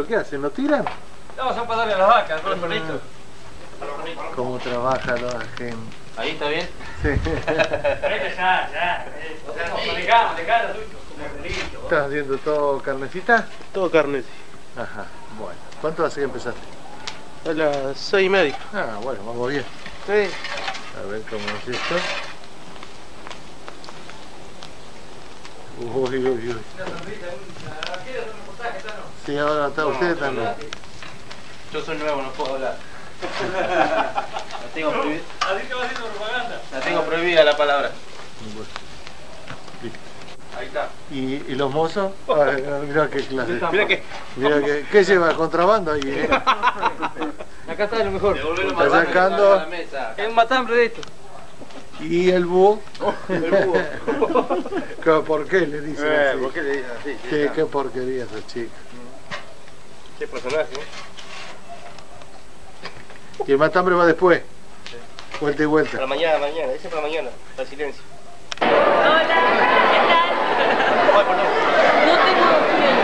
¿qué hacen? ¿Lo tiran? No, son para darle a las vacas, con los perritos. ¿Cómo trabaja la gente? ¿Ahí está bien? Sí. Ya. De cara, como perrito. ¿Estás haciendo todo carnecita? Todo carne, sí. Ajá, bueno. ¿Cuánto hace que empezaste? A las 6:30. Ah, bueno, vamos bien. Sí. A ver cómo es esto. Uy. Sí, ahora está usted también. Yo soy nuevo, no puedo hablar. La tengo prohibida. Así que va haciendo propaganda. La tengo prohibida la palabra. Bueno. Listo. Ahí está. ¿Y los mozos? Ay, mirá qué clase. Mira que ¿Qué lleva? ¿Contrabando ahí? Acá está lo mejor. devolverlo Está más rápido sacando. a la mesa. Es un matambre de esto. ¿Y el búho? El búho. ¿Por qué le dicen así? ¿Por qué le dicen así? Qué porquería esa chica. Qué personaje, ¿eh? ¿Y el matambre va después? Vuelta y Para vuelta. mañana, ese para mañana, para silencio. Hola, ¿qué tal? Ay, perdón. No tengo miedo.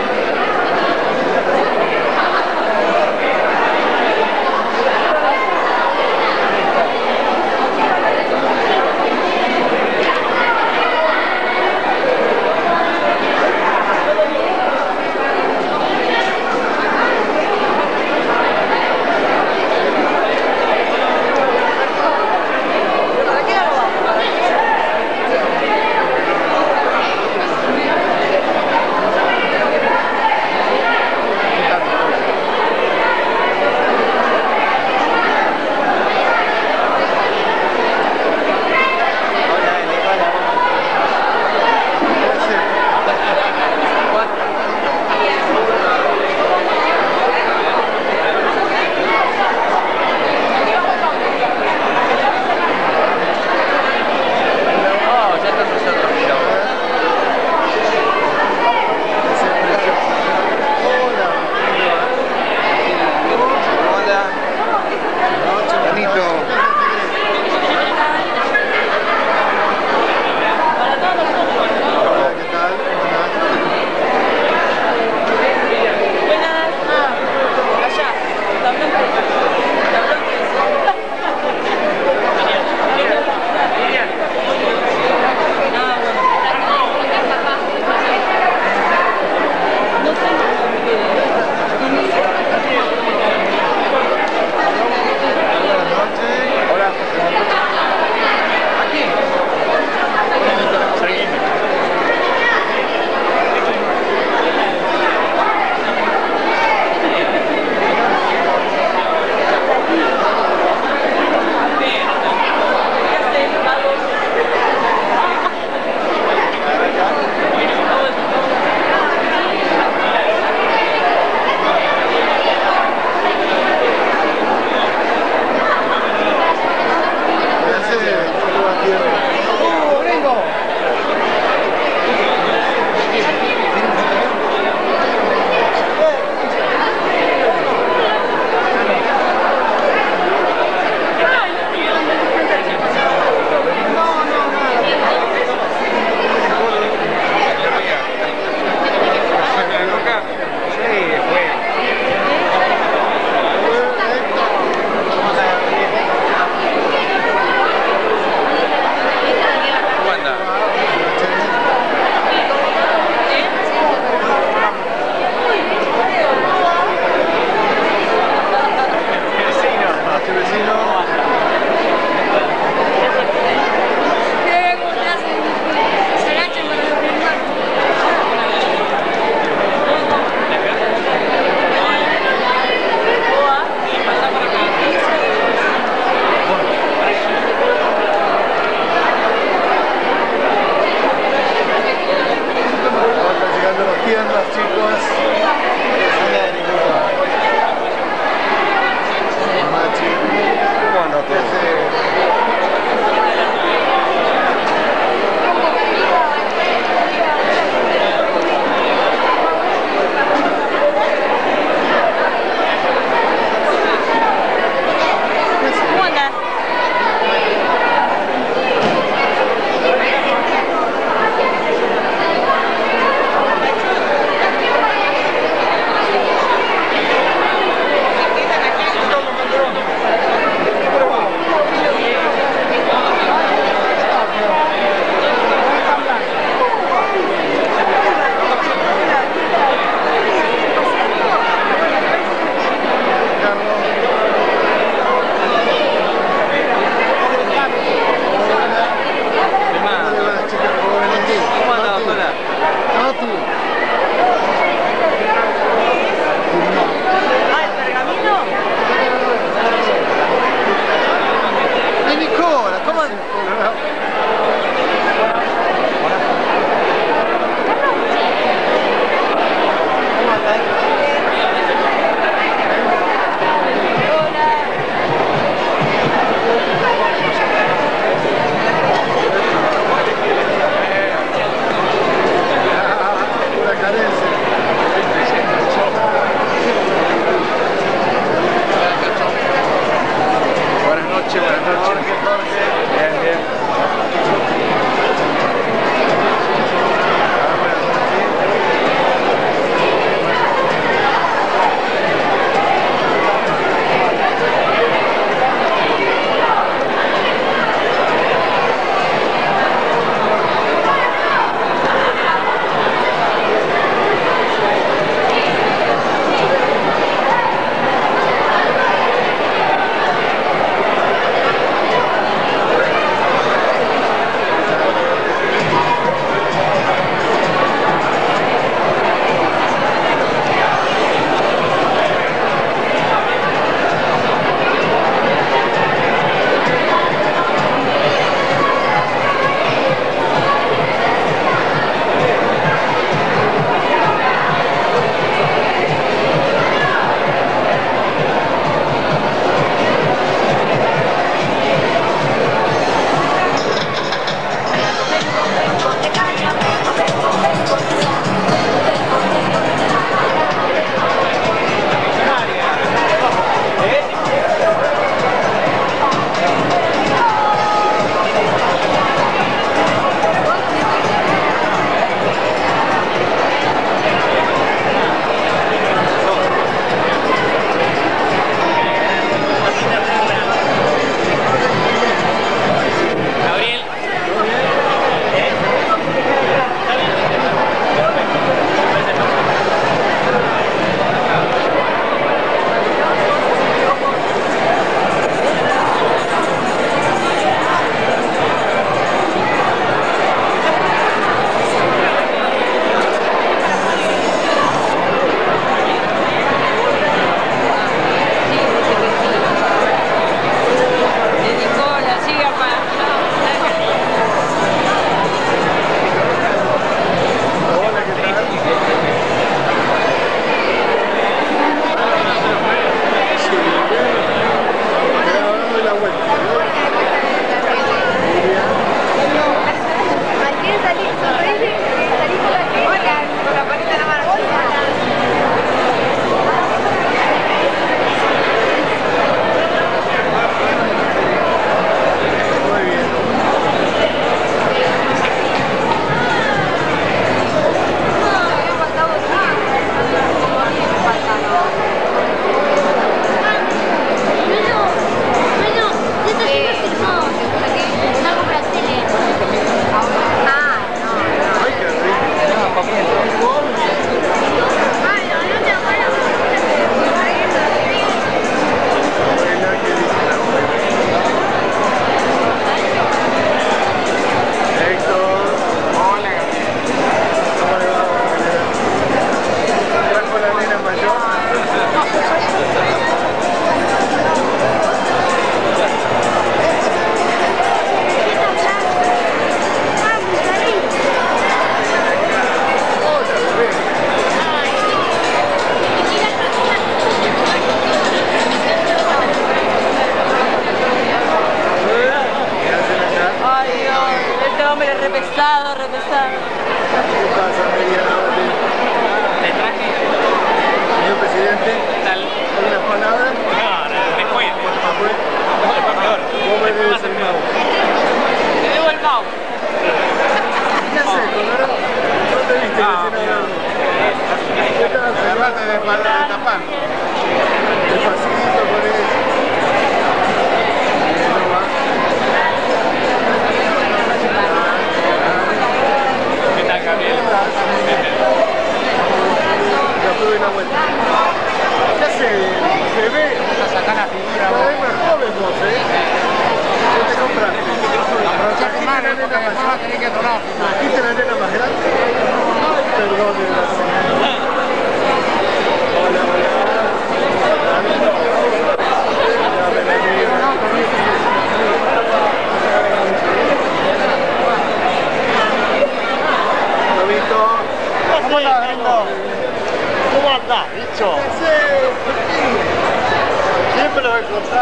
vamos. Buenas noches, buenas noches. Bien, bien.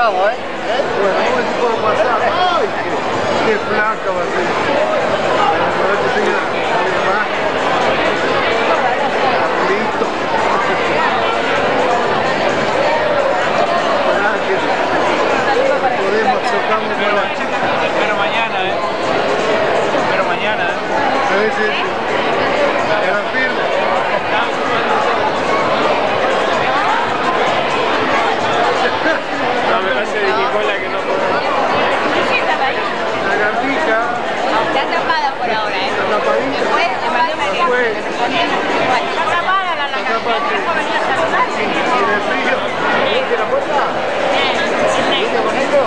pasado, ¿eh? Bueno, ¿cómo se puede pasar? ¡Ay! ¡Qué flaca va a ser! Buenas noches, señora. ¿Alguien más? Listo. Podemos chocarnos con la chica. Espero mañana, Espero mañana, A veces era firme. No, me parece de Nicola que no puedo. ¿Qué estaba ahí? La gatija. Está atrapada por ahora, Está tapadita. Después le mandé un mensaje. Después. Está atrapada la lagartija. Eso venía a saludar. Y de frío. ¿Viste la puerta? ¿Viste con esto?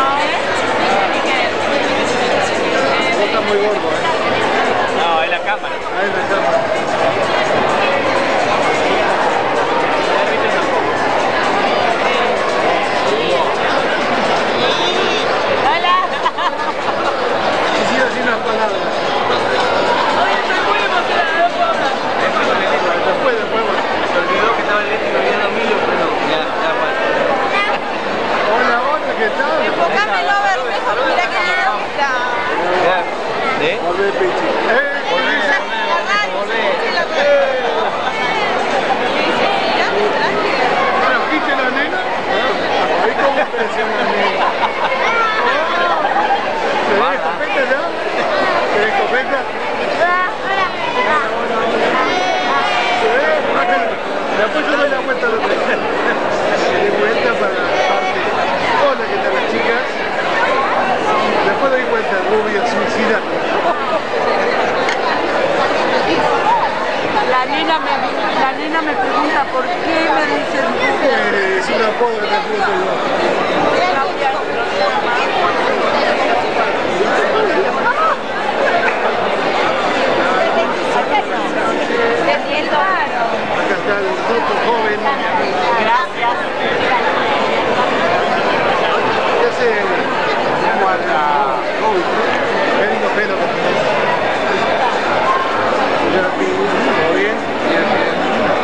Vos estás muy gordo, No, es la cámara. Ahí la cámara. Hola. Quisiera decir unas palabras. Estoy muy emocionado, no puedo hablar. Después. Se olvidó que estaba el eléctrico viendo Milo, pero ya Hola, ¿qué tal? Enfocámelo, Bermejo, mira qué lindo que está. ¿Sí? Volvé, Pichi. Bueno, quite la nena. Ahí como presiona la nena. ¿Tenés escopeta ya? ¿Tenés escopeta? Después yo doy la vuelta a la otra. Doy vuelta para la parte. Hola, ¿qué tal las chicas? Después doy vuelta, rubia, suicida. La nena me pregunta por qué me dicen rubia. Es un apodo que te puse yo. Acá está el grupo joven. Gracias. ¿Qué hace? Como a la COVID. Qué lindo pelo que tenés. Señora Pi, ¿todo bien? Bien.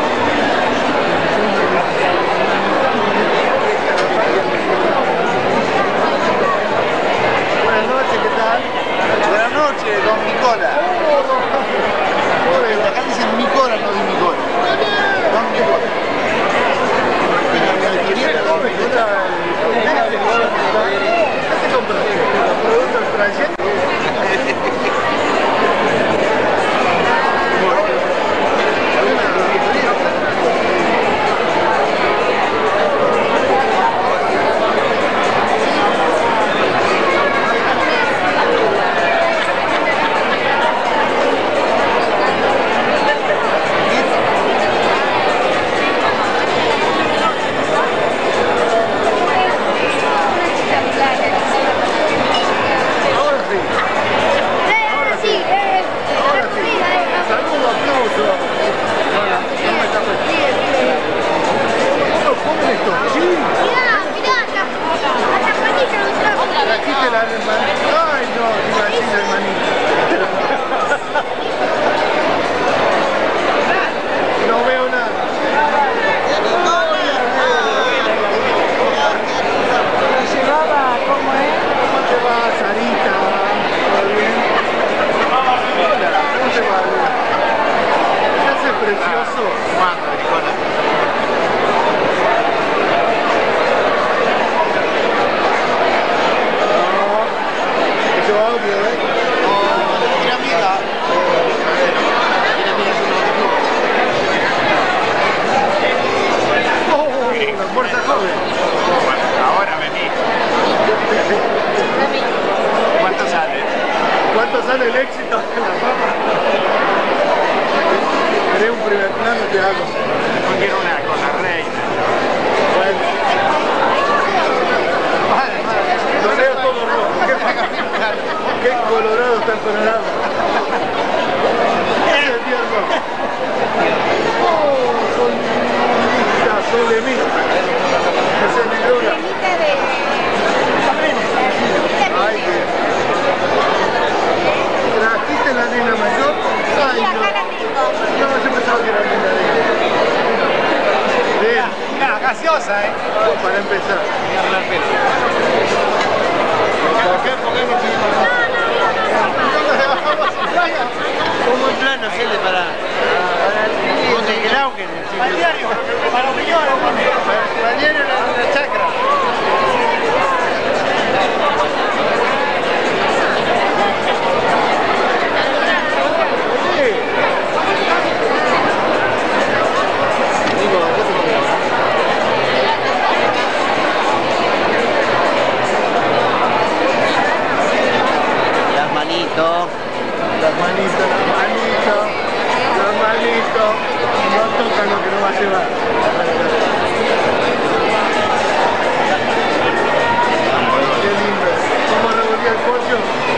Buenas noches, ¿qué tal? Buenas noches, don Nicola. Joder, Acá dicen Nicola, no di Nicola. Don Nicola. ¿Qué te compraste? ¿Los productos extranjeros? sale el éxito de la fama. Querés un primer plano, te hago. No quiero una con la reina. Bueno. Lo leo todo rojo. Qué colorado está el panorama. Ese es tierno. Oh, solemita, solemita. Esa es negrura. Ay, qué. ¿Trajiste la nena mayor? Ay, no. No, yo pensaba que era nena de ella. Bien. Una gaseosa, Para empezar. Mira el pelo. se va. Qué lindo. ¿Cómo revolvía el pollo?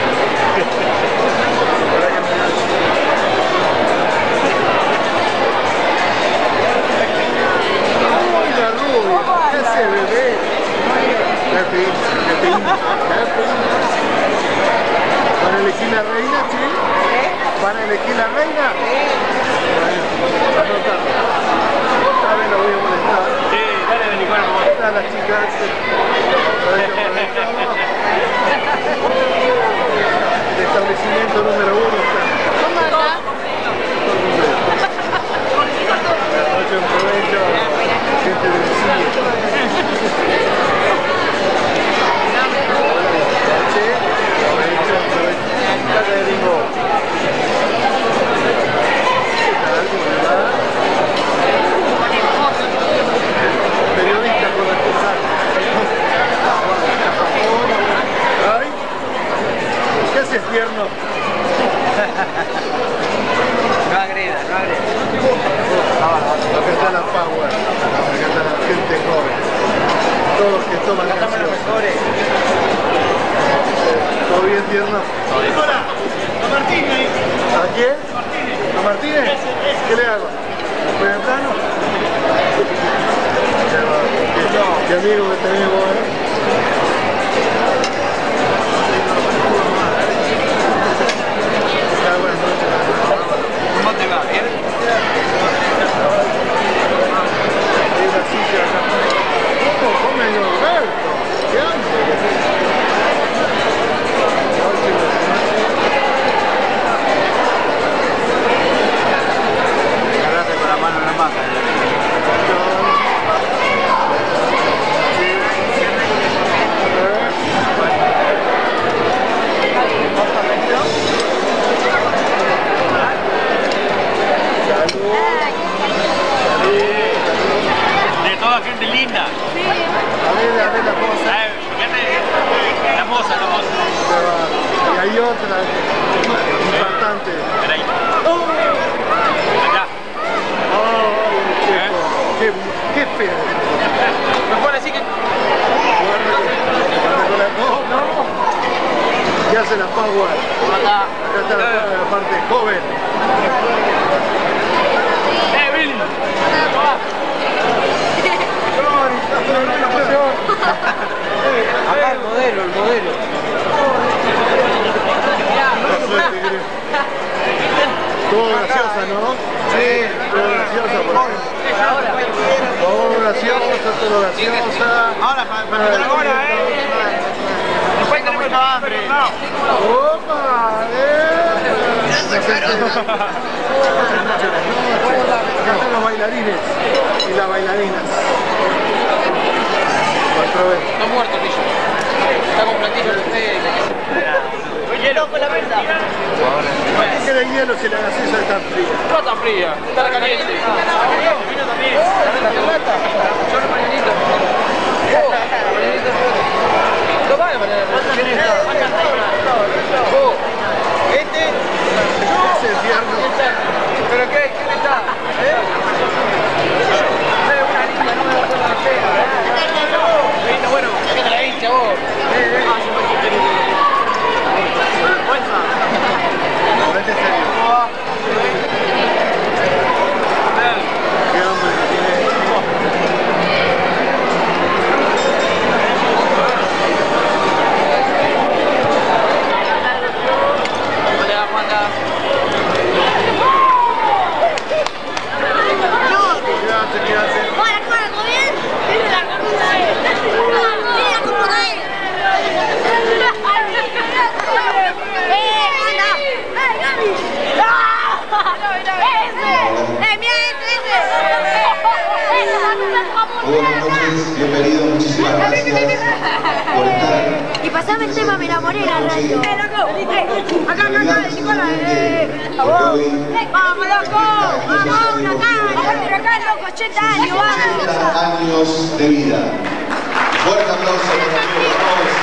¡Uy, la rubia! ¿Qué hace, bebé? ¡Qué pinta! ¿Van a elegir la reina, sí? ¿Van a elegir la reina? Bueno, anotado. Esta vez lo voy a molestar. Sí, dale de Nicolás como Están las chicas. El establecimiento número 1 está. ¿Cómo anda? Noche en provecho, gente del cine. Periodista corresponsal. Ay, ¿qué haces, tierno? No agreda, no agreda. Acá está la power, acá está la gente joven. Todos los que toman Estamos los canción. mejores. ¿Todo bien, tierno? Nicolás, a Martínez. ¿A quién? ¿A Martínez? ¿Qué le hago? ¿Fue en plano? Qué amigo que tenemos, ¿eh? Buenas noches. ¿Cómo te va? ¿Bien? Hay una silla acá. ¿Cómo come Norberto? ¿Qué hambre? Agarrate con la mano en la masa. De toda gente linda. A ver la cosa. La moza. Y hay otra importante. Espera ahí. Allá. Qué feo. Mejor así que... No. ¿Qué hace la power? Acá está la parte joven. Billy. Acá el modelo. Todo graciosa, ¿no? Sí, todo graciosa. Todo graciosa. Ahora, para ahora, después tenemos el hambre. ¡Opa! Acá están los bailarines y las bailarinas. Está muerto, Pillo. Está con platillo de usted. Hielo con la venta. ¿Por qué quiere hielo si la gaseosa está fría? No está fría, está caliente. Vino también. Solo mañanito. No vale, ¿quién está? Este. Ese es tierno. ¿Pero qué? ¿Quién está? Una niña, no me va a poner la pena. Bueno, que te la hincha vos. Ponete serio. Qué hambre que tiene. Hola, Juanda. ¿Qué hace? Hola, ¿todo bien? Buenas noches, bienvenidos, muchísimas gracias por estar. Y pasame el tema, me enamoré de la radio. Acá, Nicolás. Vamos, loco. Vamos, acá, loco, 80 años, 80 años de vida. Fuerte aplauso para los amigos.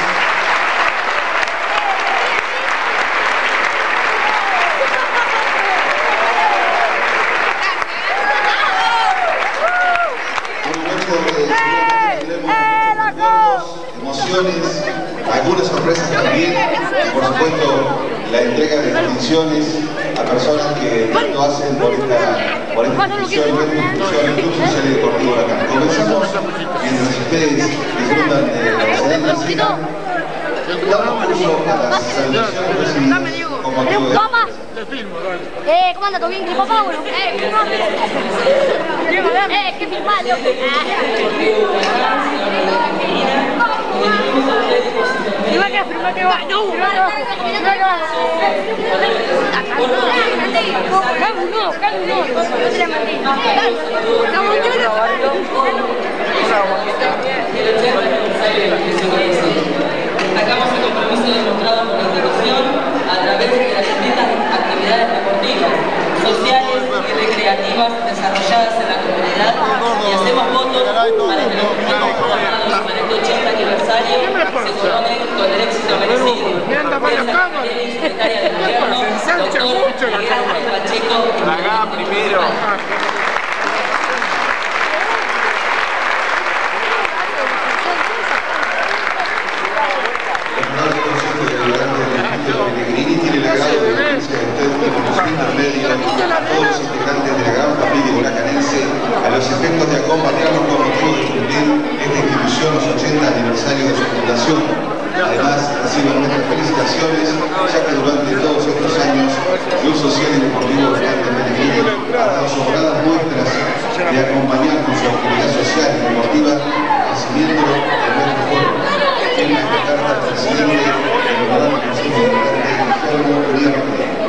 algunas sorpresas también, y por supuesto la entrega de distinciones a personas que tanto hacen por esta institución, el Club Social y Deportivo Huracán. Comenzamos mientras ustedes disfrutan de la excelente escena. Damos curso a las saludaciones recibidas con motivo de... ¿Cómo anda? ¿Todo bien? ¿Qué papá, bueno? ¿Qué filmado? Primero que va. No, destacamos el compromiso demostrado por la institución a través de las distintas actividades deportivas, sociales y recreativas desarrolladas en la comunidad y hacemos votos para que los momentos programados para este 80 aniversario se coronen con el éxito merecido. Secretaria de Gobierno, doctor Miguel Pacheco. Acá primero. Pellegrini tiene el agrado de unirse a usted como su intermedio a todos los integrantes de la gran familia huracanense a los efectos de acompañarnos con motivo de cumplir esta institución los 80 aniversarios de su fundación. Además, reciben nuestras felicitaciones, ya que durante todos estos años Club Social y Deportivo Huracán de Pellegrini ha dado sobradas muestras de acompañar con su actividad social y deportiva el crecimiento de nuestro pueblo. En esta carta al presidente del Honorable Consejo Deliberante Guillermo Uriarte.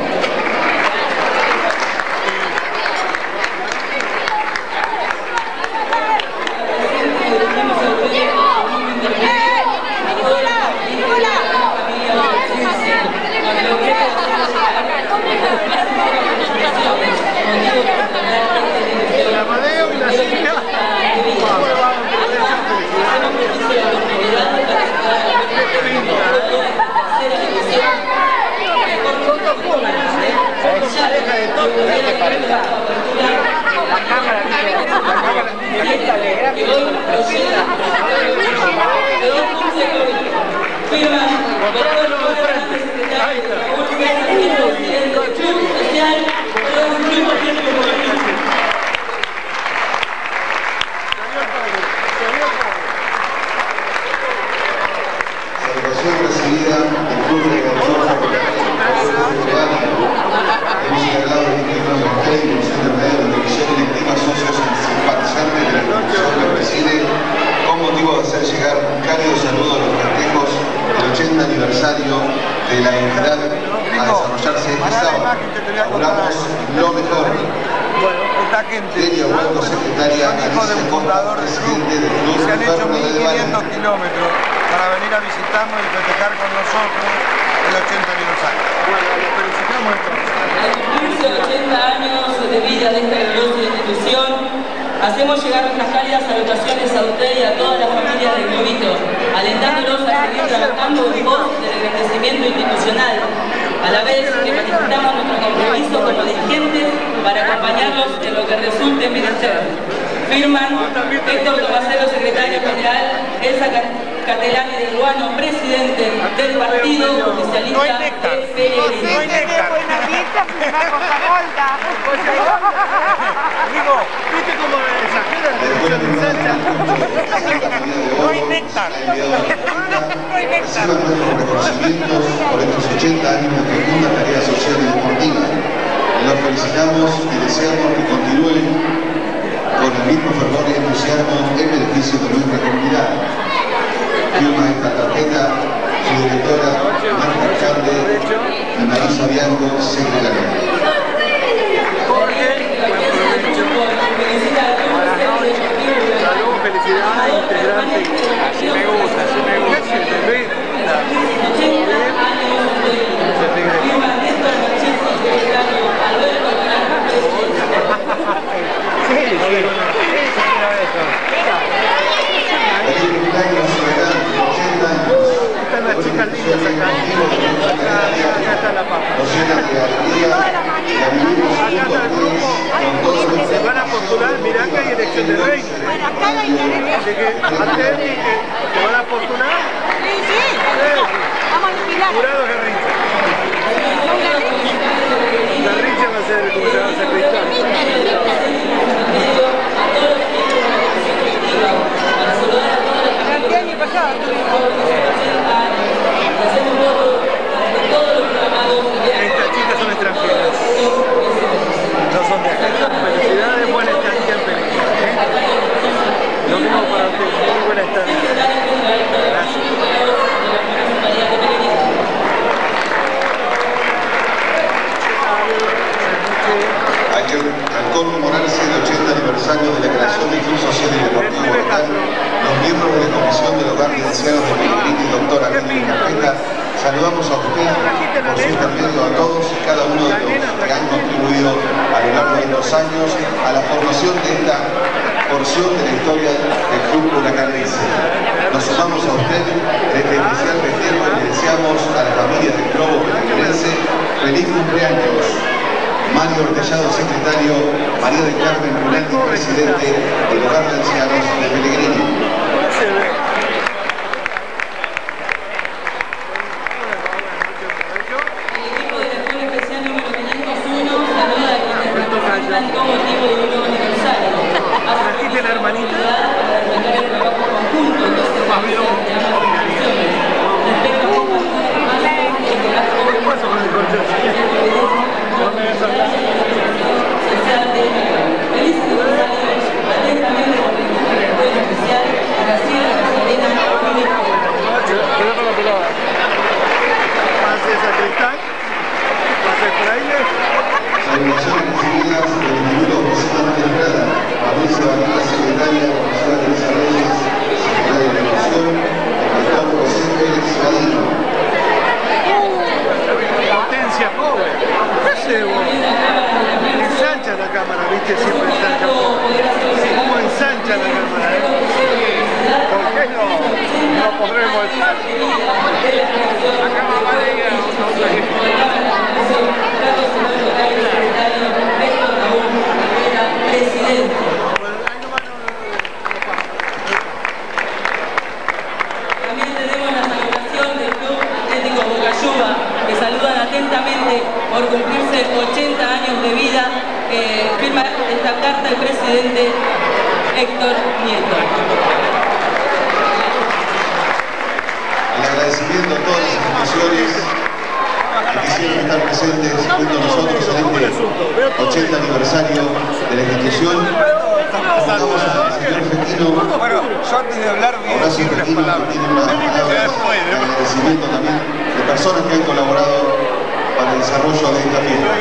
De la entidad a desarrollarse este sábado. Auguramos lo mejor. Bueno, esta gente, Delia Huerto, secretaria, hijo de un fundador del club, se han hecho 1500 kilómetros para venir a visitarnos y festejar con nosotros el 80 aniversario. Bueno, los felicitamos entonces. Al cumplirse 80 años de vida de esta gloriosa institución, hacemos llegar nuestras cálidas salutaciones a usted y a toda la familia del Globito, alentándolos a seguir trabajando en pos del enriquecimiento institucional, a la vez que manifestamos nuestro compromiso como dirigentes para acompañarlos en lo que resulte menester. Firman Héctor Tomacero, secretario general, Elsa Catelani de Ruano, presidente del partido oficialista PLN. Digo, ¿viste cómo exagera? No hay néctar. Reciban nuestros reconocimientos por estos 80 años de profunda tarea social y deportiva. Los felicitamos y deseamos que continúen con el mismo fervor y entusiasmo en beneficio de nuestra comunidad. Firma esta tarjeta su directora, Marta Alcalde, Marisa Bianco, secretaria. Saludos, felicidades, integrante. Así me gusta, así me gusta. Están las chicas lindas acá. Acá está la papa. Acá está el grupo. Se van a postular, mirá que hay elección de reina. Así que atenti que ¿Habrá oportunidad? Sí, sí. Vamos a alquilar. ¿Jurado Garrincha? Garrincha va a ser, ¿cómo se llama? Sacristán. El año pasado. Estas chicas son extranjeras. No son de acá. Felicidades, buena estadía en Pellegrini. Lo mismo para ustedes, muy buena estadía. Gracias. Al conmemorarse el 80 aniversario de la creación del Club Social y Deportivo local, los miembros de la Comisión del Hogar de Ancianos de Pellegrini, doctora Nelly Carpeta, saludamos a usted, por su intermedio a todos y cada uno de los que han contribuido a lo largo de estos años a la formación de esta porción de la historia del Club Huracanense. Nos sumamos a usted en este especial festejo y le deseamos a la familia del Globo Pellegrinense feliz cumpleaños. Mario Ortellado, secretario, María del Carmen Brunelli, presidente del Hogar de Ancianos de Pellegrini. El equipo de la Escuela Especial número 501 saluda a quienes representan con motivo de un nuevo aniversario. ¿Trajiste la hermanita? Para destacar el trabajo conjunto que se realiza entre ambas instituciones. Respecto a cómo ¿Qué pasa con el concho? feliz aniversario, atentamente por el Escuela Especial Graciela Casalena Domínguez. Quedó con la pelota. Pase Sacristán, pase Fraile. Salutaciones recibidas del Instituto José Manuel Estrada, Patricia Vanilla, secretaria, profesora de Desarrollo, secretaria de Educación, el doctor José Pérez Vadino. Potencia joven. ¿Qué hace vos? Ensancha la cámara, viste, siempre ensancha. ¿Cómo ensancha la cámara? ¿Por qué no podremos estar? Acá va a llegar otra presidente. También tenemos la salutación del Club Atlético Bocayuba, que saludan atentamente por cumplirse 80 años de vida. Firma esta carta el presidente Héctor Nieto. El agradecimiento a todas las instituciones que quisieron estar presentes junto a nosotros en este 80 aniversario de la institución. Convocamos al señor Festino. Bueno, yo antes de hablar voy a Horacio decir unas Festino, que palabras. tiene unas palabras de agradecimiento también de personas que han colaborado para el desarrollo de esta fiesta.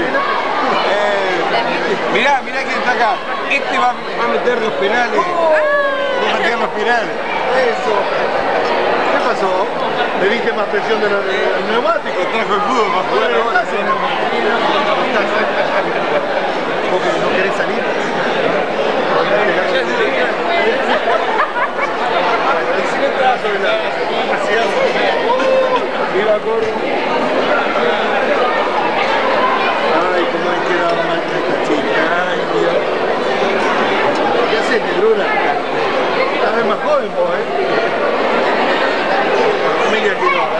Mirá quién está acá. Este va a meter los penales. Va a meter los penales. Eso. ¿Qué pasó? ¿Le diste más presión de los neumáticos? Trajo el fútbol para jugar ahora. ¿Vos que no querés salir? El silentazo de la capacidad. Viva Coro. Ay, cómo hay quedado mal esta chica. Ay, Dios. ¿Qué haces, Negrura? Cada vez más joven vos, Familia Quiroga,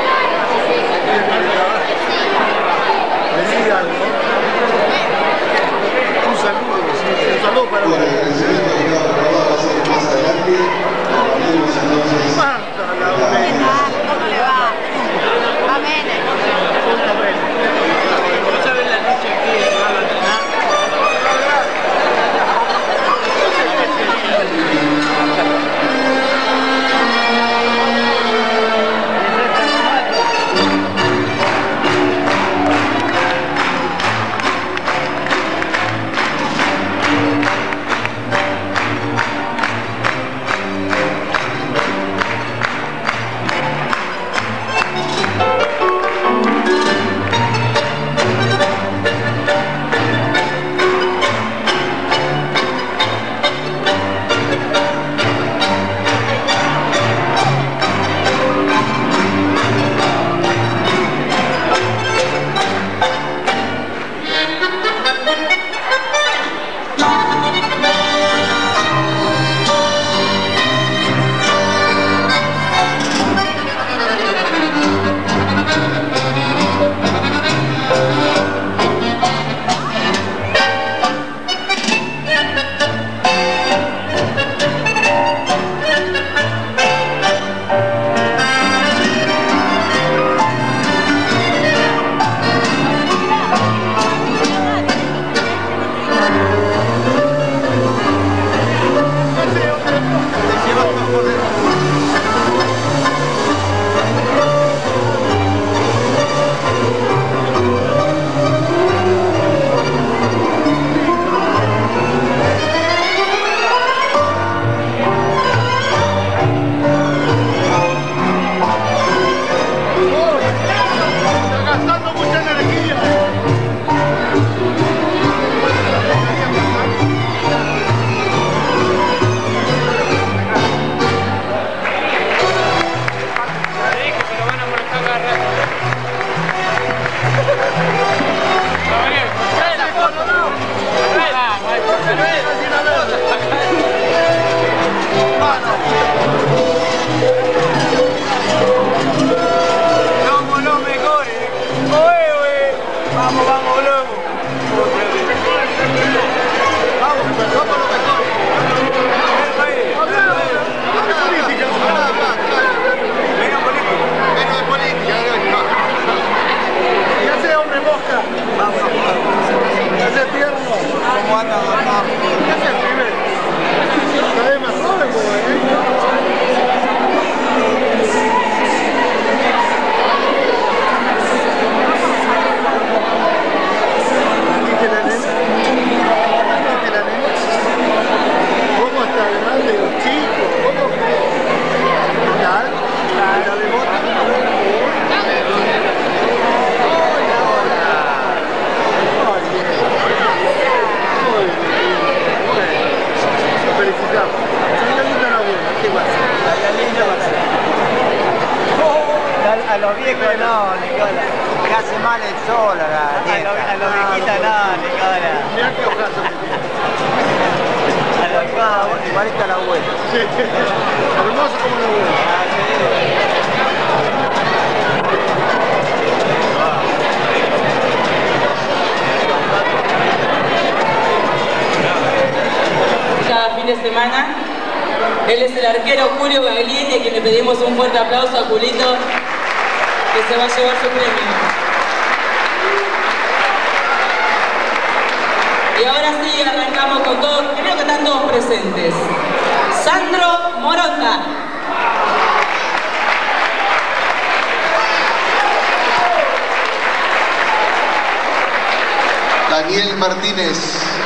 Decí algo. Un saludo para vos. El agradecimiento que estaba preparado va a ser más adelante. Abrimos entonces. Marta, la ¿Cómo le va? Amén. ¿No sabes la noche que va a tener? a los viejos no, Nicola. Que hace mal el sol a la nieta. A los viejitos no, Nicola. Mirá qué ojazo que tiene. A los viejitos, igualito a la abuela. Sí, hermoso como la abuela. Cada fin de semana. Él es el arquero Julio Gagliini, a quien le pedimos un fuerte aplauso a Julito, que se va a llevar su premio. Y ahora sí, arrancamos con todos, creo que están todos presentes. Sandro Moronta. Daniel Martínez.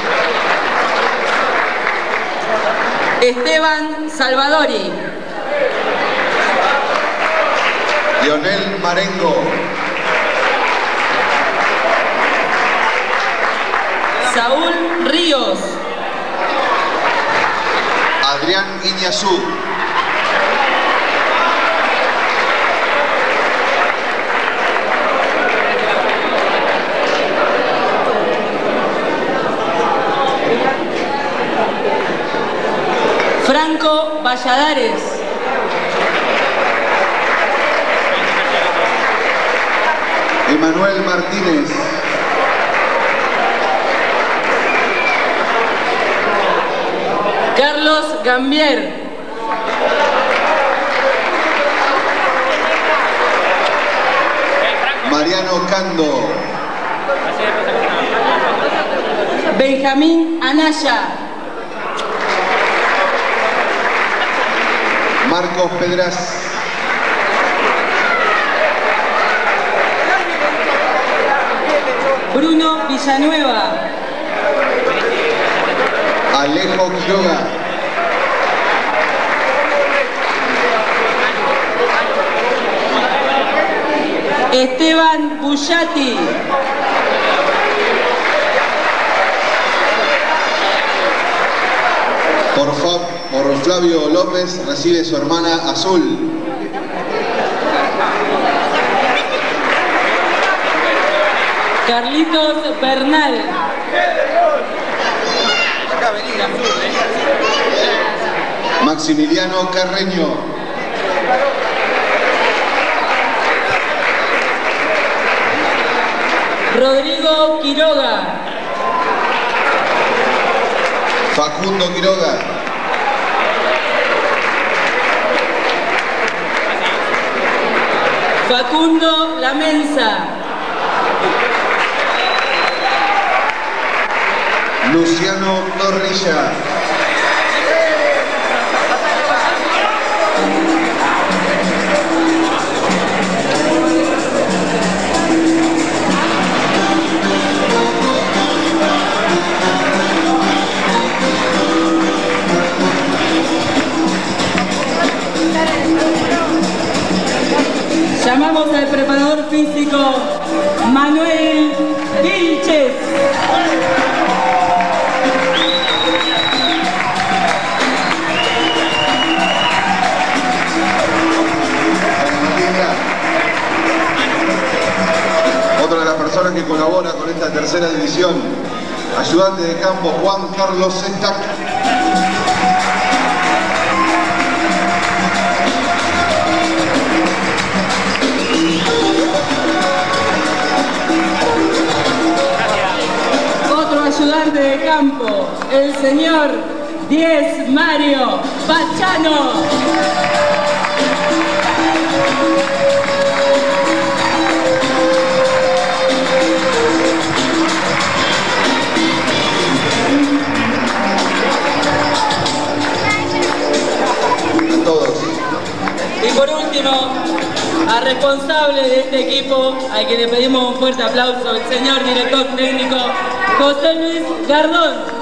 Esteban Salvadori. Lionel Marengo. Saúl Ríos. Adrián Iñazú. Franco Valladares. Emanuel Martínez. Carlos Gambier. Mariano Cando. Benjamín Anaya. Marcos Pedraz. Bruno Villanueva. Alejo Quiroga. Esteban Bullati. Por Flavio López recibe su hermana Azul. Carlitos Bernal. Acá venir Azul, Maximiliano Carreño. Rodrigo Quiroga. Facundo Quiroga. Facundo Lamensa. Luciano Torrilla. Llamamos al preparador físico Manuel Vilches. Otra de las personas que colabora con esta tercera división, ayudante de campo Juan Carlos Sestac. Otro ayudante de campo, el señor Diez Mario Bachano. A todos. Y por último, al responsable de este equipo, al que le pedimos un fuerte aplauso, el señor director técnico José Luis Gardón.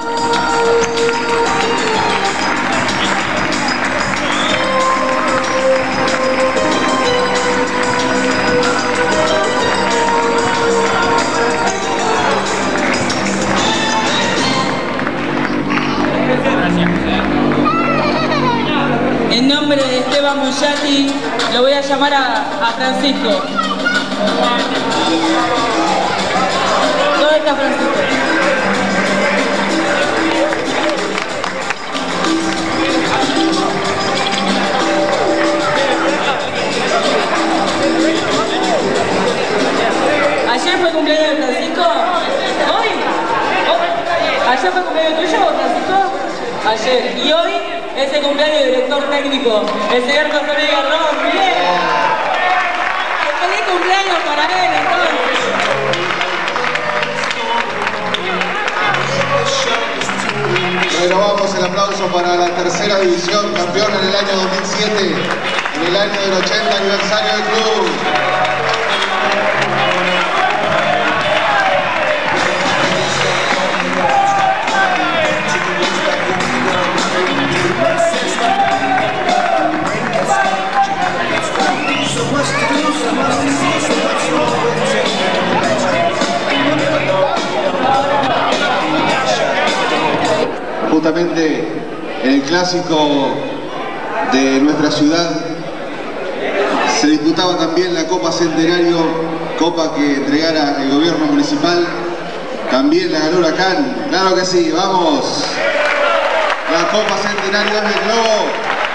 En nombre de Esteban Bullati, lo voy a llamar a Francisco. ¿Dónde está Francisco? ¿Ayer fue cumpleaños de Francisco? ¿Hoy? ¿Ayer fue cumpleaños tuyo, Francisco? Ayer. Y hoy es el cumpleaños del director técnico, el señor José Luis Garrón. ¡Bien! ¡Feliz cumpleaños para él, entonces! Renovamos el aplauso para la tercera división, campeón en el año 2007, en el año del 80 aniversario del club. Justamente en el clásico de nuestra ciudad se disputaba también la Copa Centenario, copa que entregara el gobierno municipal. También la ganó Huracán, claro que sí, vamos. La Copa Centenario es del Globo.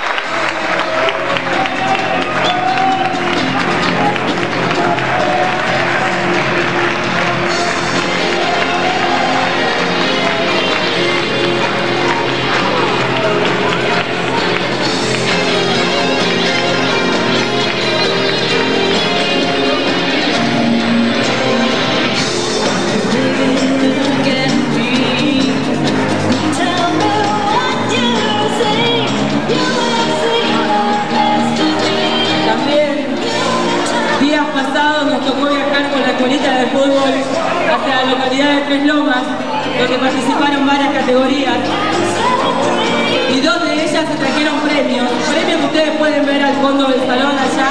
De fútbol hacia la localidad de Tres Lomas, donde participaron varias categorías y dos de ellas se trajeron premios que ustedes pueden ver al fondo del salón allá.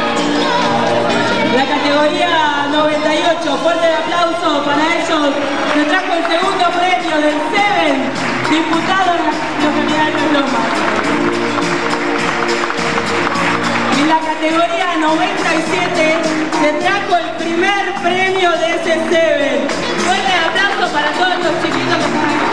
La categoría 98, fuerte el aplauso para ellos, se trajo el segundo premio del Seven disputado en la localidad de Tres Lomas. En la categoría 97 se trajo el primer premio de ese Seven. Fuerte el aplauso para todos los chiquitos que están aquí.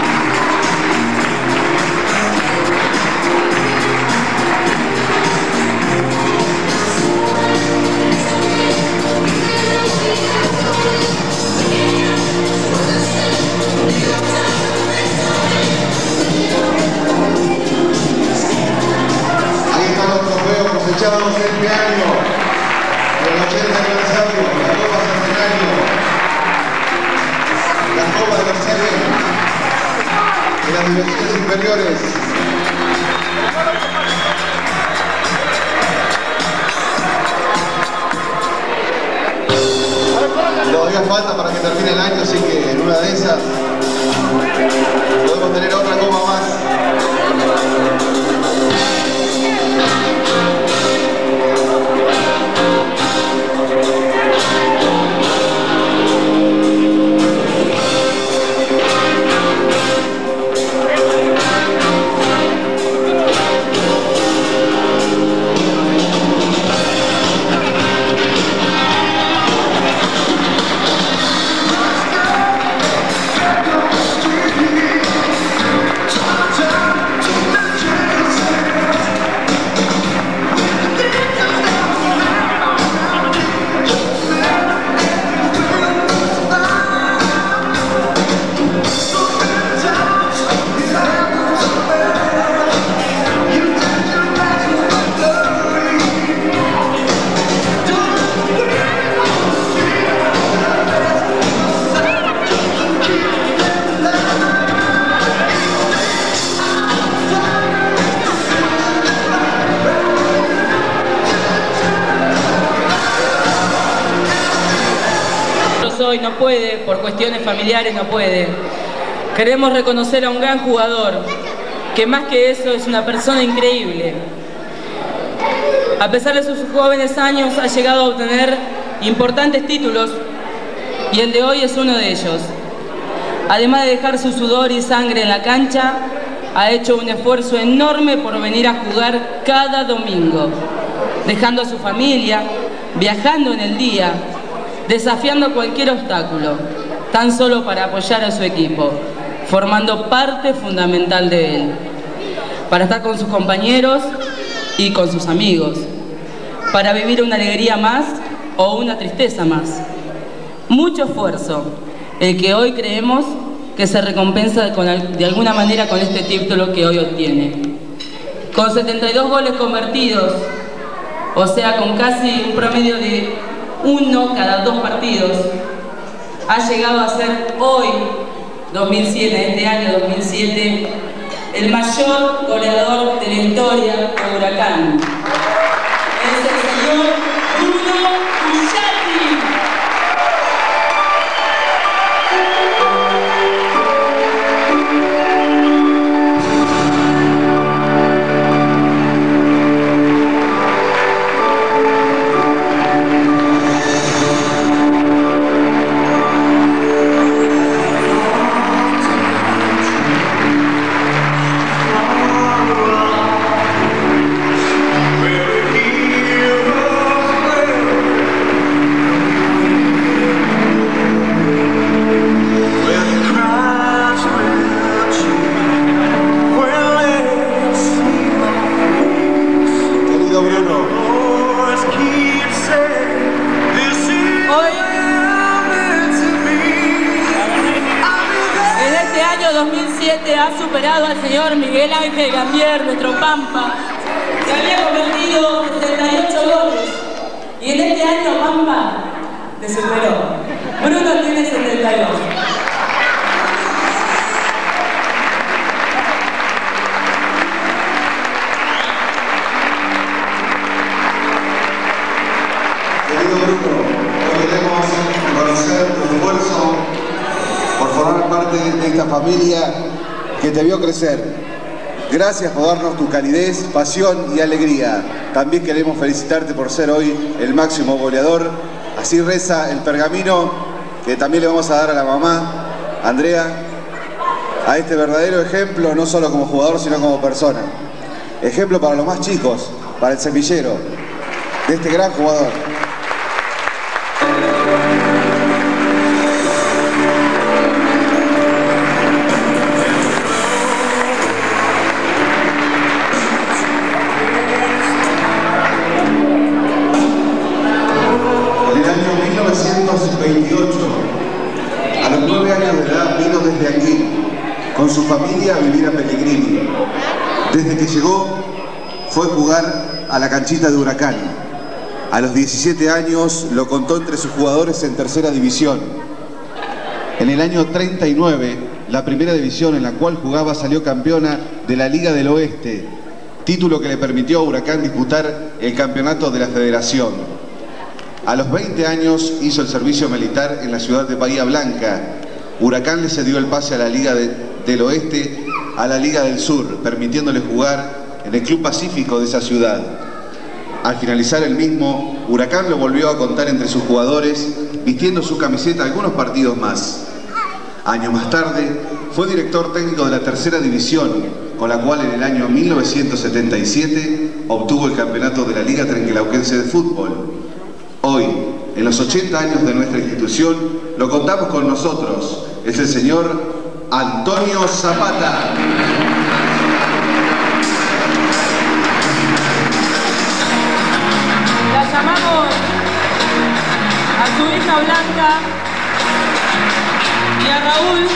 Ahí están los trofeos cosechados este año, el 80 aniversario, la Copa Centenario, la Copa de los Seven, de las divisiones inferiores. Todavía falta para que termine el año, así que en una de esas podemos tener otra copa más. Hoy no puede, por cuestiones familiares no puede. Queremos reconocer a un gran jugador, que más que eso es una persona increíble. A pesar de sus jóvenes años ha llegado a obtener importantes títulos y el de hoy es uno de ellos. Además de dejar su sudor y sangre en la cancha, ha hecho un esfuerzo enorme por venir a jugar cada domingo, dejando a su familia, viajando en el día, desafiando cualquier obstáculo, tan solo para apoyar a su equipo, formando parte fundamental de él, para estar con sus compañeros y con sus amigos, para vivir una alegría más o una tristeza más. Mucho esfuerzo, el que hoy creemos que se recompensa de alguna manera con este título que hoy obtiene. Con 72 goles convertidos, o sea, con casi un promedio de 1 cada 2 partidos, ha llegado a ser hoy, 2007, este año 2007, el mayor goleador de la historia de Huracán. Es el señor Bruno Bullati. Ha superado al señor Miguel Ángel Gambier, nuestro Pampa, que había convertido 78 goles. Y en este año Pampa le superó. Bruno tiene 72. Querido Bruno, hoy queremos reconocer tu esfuerzo por formar parte de esta familia que te vio crecer. Gracias por darnos tu calidez, pasión y alegría. También queremos felicitarte por ser hoy el máximo goleador. Así reza el pergamino que también le vamos a dar a la mamá, Andrea, a este verdadero ejemplo, no solo como jugador, sino como persona. Ejemplo para los más chicos, para el semillero, de este gran jugador. A los 9 años de edad vino desde aquí, con su familia, a vivir a Pellegrini. Desde que llegó, fue jugar a la canchita de Huracán. A los 17 años lo contó entre sus jugadores en tercera división. En el año 39, la primera división en la cual jugaba salió campeona de la Liga del Oeste, título que le permitió a Huracán disputar el campeonato de la Federación. A los 20 años hizo el servicio militar en la ciudad de Bahía Blanca. Huracán le cedió el pase a la Liga del Oeste a la Liga del Sur, permitiéndole jugar en el Club Pacífico de esa ciudad. Al finalizar el mismo, Huracán lo volvió a contar entre sus jugadores, vistiendo su camiseta algunos partidos más. Años más tarde, fue director técnico de la tercera división, con la cual en el año 1977 obtuvo el campeonato de la Liga Trenquelauquense de Fútbol. Hoy, en los 80 años de nuestra institución, lo contamos con nosotros. Es el señor Antonio Zapata. La llamamos a su hija Blanca y a Raúl.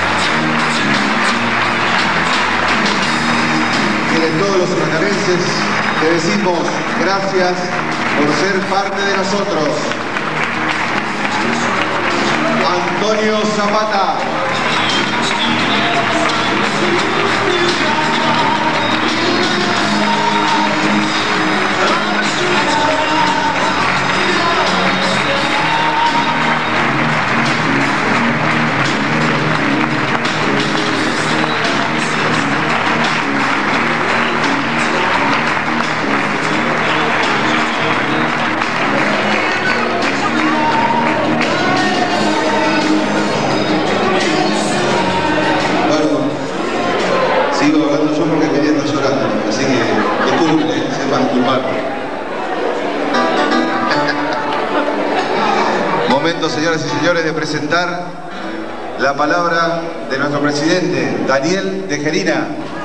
Miren, todos los huracanenses, te decimos gracias por ser parte de nosotros. Antonio Zapata. Momento, señoras y señores, de presentar la palabra de nuestro presidente, Daniel Tejerina.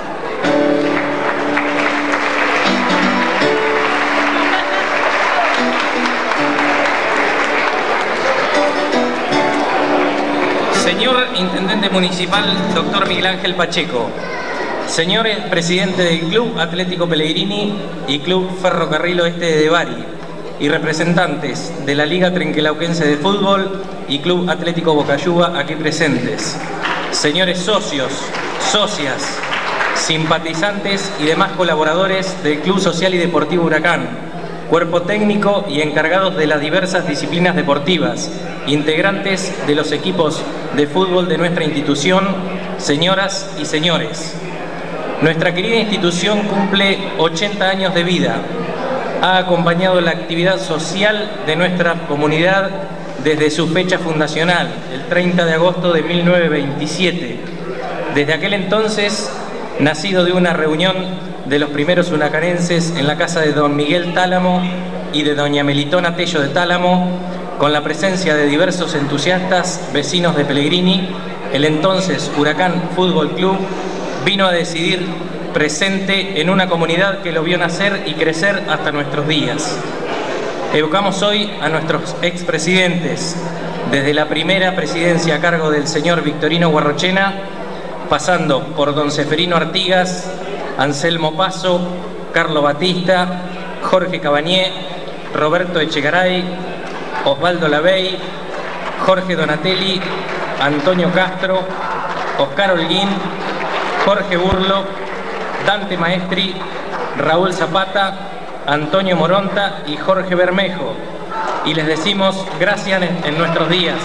Señor Intendente Municipal, doctor Miguel Ángel Pacheco. Señor Presidente del Club Atlético Pellegrini y Club Ferrocarril Oeste de Bari, y representantes de la Liga Trenquelauquense de Fútbol y Club Atlético Bocayuba aquí presentes. Señores socios, socias, simpatizantes y demás colaboradores del Club Social y Deportivo Huracán, cuerpo técnico y encargados de las diversas disciplinas deportivas, integrantes de los equipos de fútbol de nuestra institución, señoras y señores. Nuestra querida institución cumple 80 años de vida. Ha acompañado la actividad social de nuestra comunidad desde su fecha fundacional, el 30 de agosto de 1927. Desde aquel entonces, nacido de una reunión de los primeros huracanenses en la casa de don Miguel Tálamo y de doña Melitona Tello de Tálamo, con la presencia de diversos entusiastas vecinos de Pellegrini, el entonces Huracán Fútbol Club vino a decidir presente en una comunidad que lo vio nacer y crecer hasta nuestros días. Evocamos hoy a nuestros expresidentes, desde la primera presidencia a cargo del señor Victorino Guarrochena, pasando por don Seferino Artigas, Anselmo Paso, Carlo Batista, Jorge Cabañé, Roberto Echegaray, Osvaldo Lavey, Jorge Donatelli, Antonio Castro, Oscar Holguín, Jorge Burlo, Dante Maestri, Raúl Zapata, Antonio Moronta y Jorge Bermejo. Y les decimos gracias en nuestros días.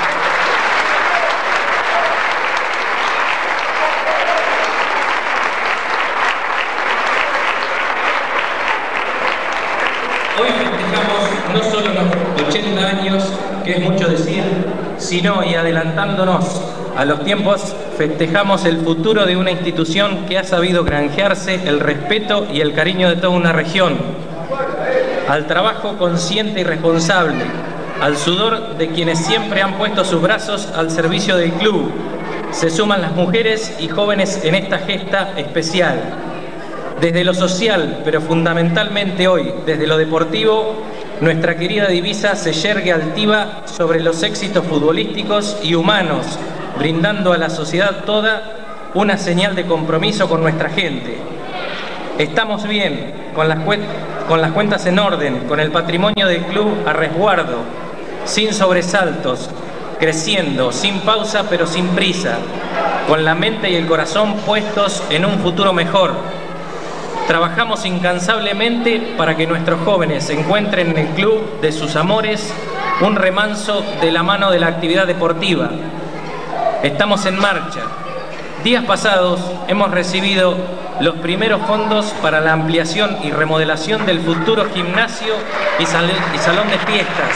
Hoy festejamos no solo los 80 años, que es mucho decir, sino, y adelantándonos a los tiempos, festejamos el futuro de una institución que ha sabido granjearse el respeto y el cariño de toda una región, al trabajo consciente y responsable, al sudor de quienes siempre han puesto sus brazos al servicio del club. Se suman las mujeres y jóvenes en esta gesta especial. Desde lo social, pero fundamentalmente hoy, desde lo deportivo, nuestra querida divisa se yergue altiva sobre los éxitos futbolísticos y humanos, brindando a la sociedad toda una señal de compromiso con nuestra gente. Estamos bien, con las cuentas en orden, con el patrimonio del club a resguardo, sin sobresaltos, creciendo, sin pausa pero sin prisa, con la mente y el corazón puestos en un futuro mejor. Trabajamos incansablemente para que nuestros jóvenes encuentren en el club de sus amores un remanso de la mano de la actividad deportiva. Estamos en marcha. Días pasados hemos recibido los primeros fondos para la ampliación y remodelación del futuro gimnasio y salón de fiestas.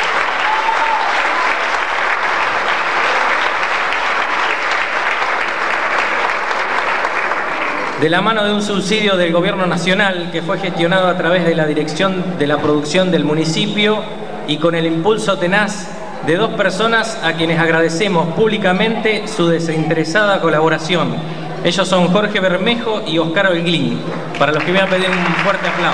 De la mano de un subsidio del Gobierno Nacional que fue gestionado a través de la Dirección de la Producción del municipio y con el impulso tenaz de dos personas a quienes agradecemos públicamente su desinteresada colaboración. Ellos son Jorge Bermejo y Oscar Holguín, para los que voy a pedir un fuerte aplauso.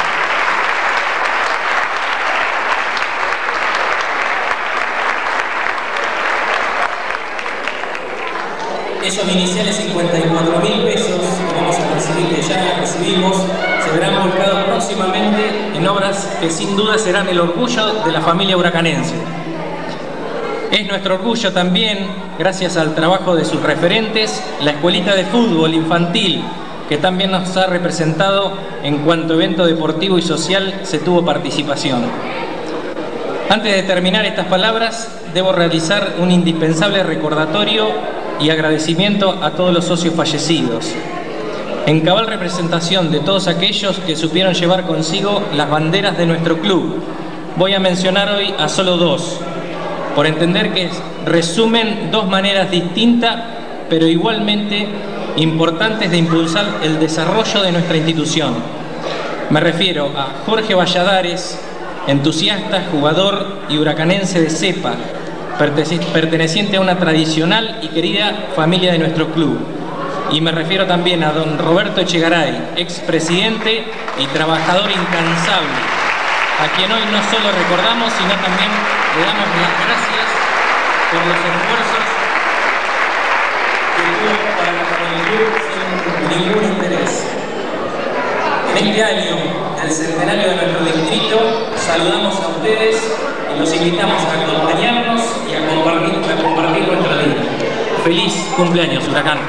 Esos iniciales 54.000 pesos que vamos a recibir, que ya recibimos, se verán volcados próximamente en obras que sin duda serán el orgullo de la familia huracanense. Es nuestro orgullo también, gracias al trabajo de sus referentes, la escuelita de fútbol infantil, que también nos ha representado en cuanto evento deportivo y social se tuvo participación. Antes de terminar estas palabras, debo realizar un indispensable recordatorio y agradecimiento a todos los socios fallecidos, en cabal representación de todos aquellos que supieron llevar consigo las banderas de nuestro club. Voy a mencionar hoy a solo dos, por entender que resumen dos maneras distintas, pero igualmente importantes de impulsar el desarrollo de nuestra institución. Me refiero a Jorge Valladares, entusiasta, jugador y huracanense de cepa, perteneciente a una tradicional y querida familia de nuestro club. Y me refiero también a don Roberto Echegaray, expresidente y trabajador incansable, a quien hoy no solo recordamos, sino también le damos las gracias por los esfuerzos que tuvo para con el club sin ningún interés. En este año del centenario de nuestro distrito, saludamos a ustedes y los invitamos a acompañarnos y a compartir nuestro día. Feliz cumpleaños, Huracán.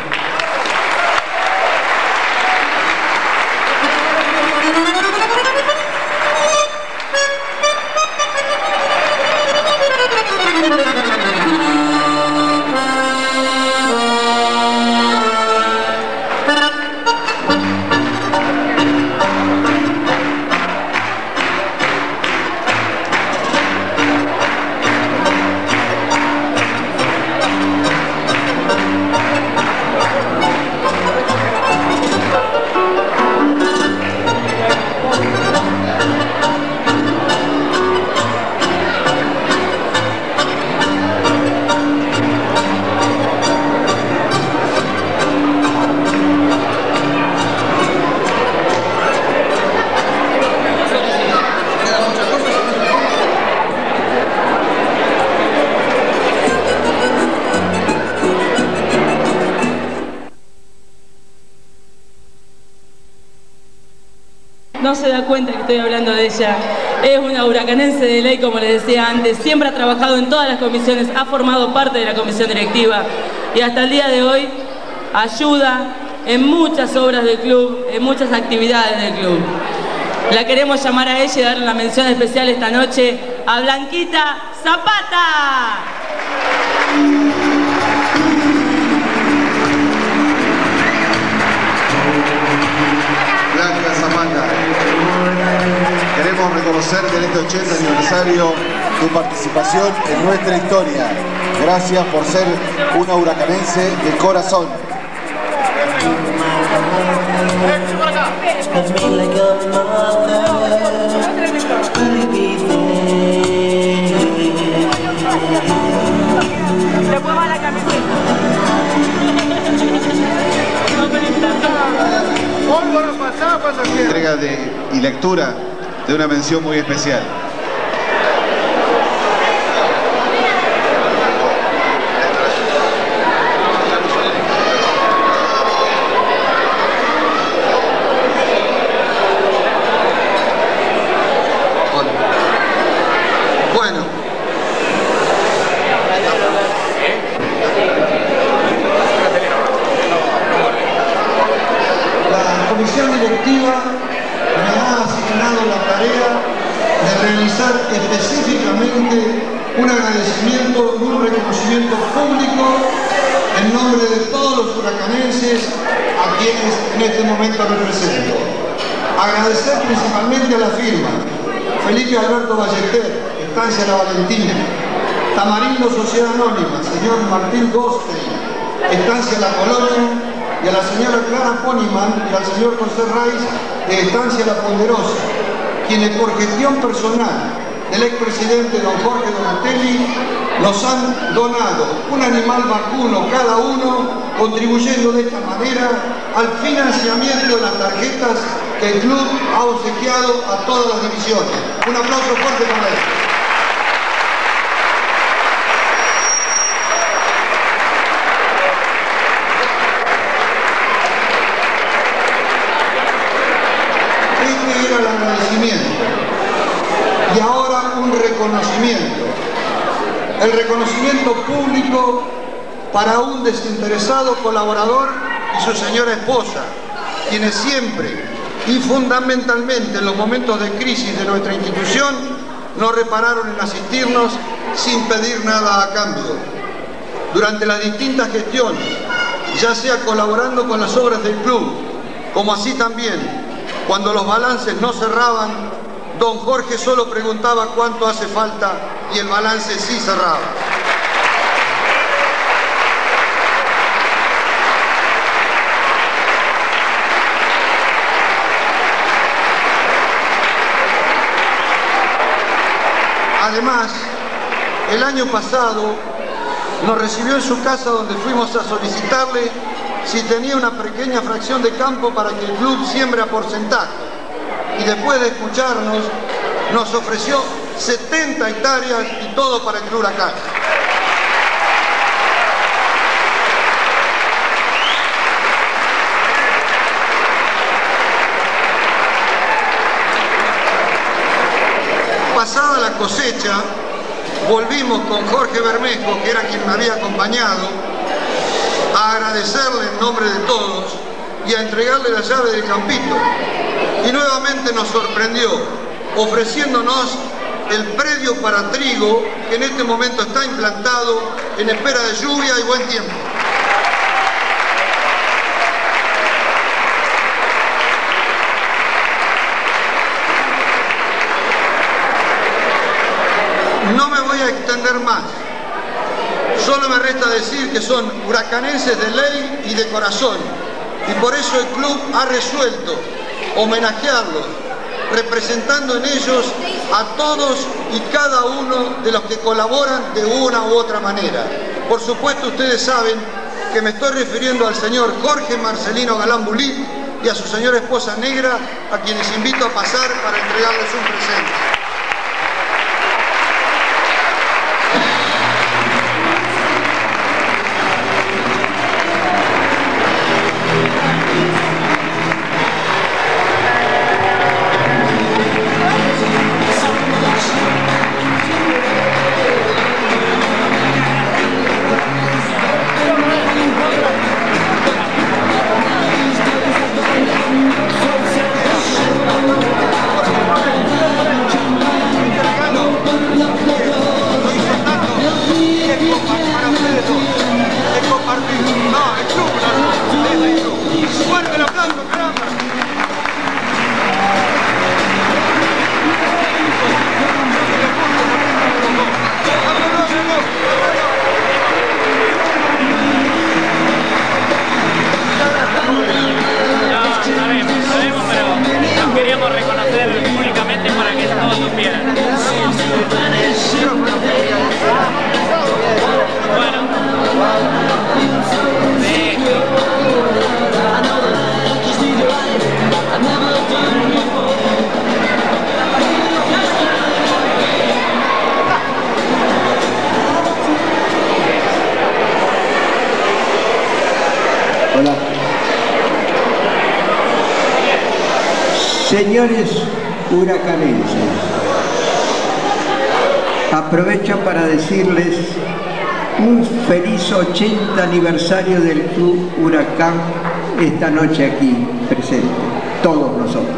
No se da cuenta que estoy hablando de ella. Es una huracanense de ley, como les decía antes. Siempre ha trabajado en todas las comisiones, ha formado parte de la comisión directiva y hasta el día de hoy ayuda en muchas obras del club, en muchas actividades del club. La queremos llamar a ella y darle una mención especial esta noche a Blanquita Zapata. Blanca Zapata, queremos reconocerte en este 80 aniversario tu participación en nuestra historia. Gracias por ser una huracanense de corazón. Entrega y lectura de una mención muy especial. Bueno, la comisión directiva me ha asignado la tarea de realizar específicamente un agradecimiento y un reconocimiento público en nombre de todos los huracanenses a quienes en este momento represento. Agradecer principalmente a la firma Felipe Alberto Ballester, Estancia La Valentina, Tamarindo Sociedad Anónima, señor Martín Gostein, Estancia La Colonia, y a la señora Clara Poniman y al señor José Raiz de Estancia La Ponderosa, quienes por gestión personal del expresidente don Jorge Donatelli nos han donado un animal vacuno cada uno, contribuyendo de esta manera al financiamiento de las tarjetas que el club ha obsequiado a todas las divisiones. Un aplauso fuerte para ellos. El agradecimiento y ahora un reconocimiento, el reconocimiento público para un desinteresado colaborador y su señora esposa, quienes siempre y fundamentalmente en los momentos de crisis de nuestra institución no repararon en asistirnos sin pedir nada a cambio. Durante las distintas gestiones, ya sea colaborando con las obras del club, como así también cuando los balances no cerraban, don Jorge solo preguntaba cuánto hace falta y el balance sí cerraba. Además, el año pasado nos recibió en su casa donde fuimos a solicitarle si tenía una pequeña fracción de campo para que el club siembre a porcentaje. Y después de escucharnos, nos ofreció 70 hectáreas y todo para el Club Huracán. Pasada la cosecha, volvimos con Jorge Bermejo, que era quien me había acompañado, a agradecerle en nombre de todos y a entregarle la llave del campito. Y nuevamente nos sorprendió, ofreciéndonos el predio para trigo, que en este momento está implantado en espera de lluvia y buen tiempo. No me voy a extender más. Solo me resta decir que son huracanenses de ley y de corazón. Y por eso el club ha resuelto homenajearlos, representando en ellos a todos y cada uno de los que colaboran de una u otra manera. Por supuesto, ustedes saben que me estoy refiriendo al señor Jorge Marcelino Galán Bulí y a su señora esposa Negra, a quienes invito a pasar para entregarles un presente. Señores huracanenses, aprovecho para decirles un feliz 80 aniversario del Club Huracán esta noche aquí presente, todos nosotros.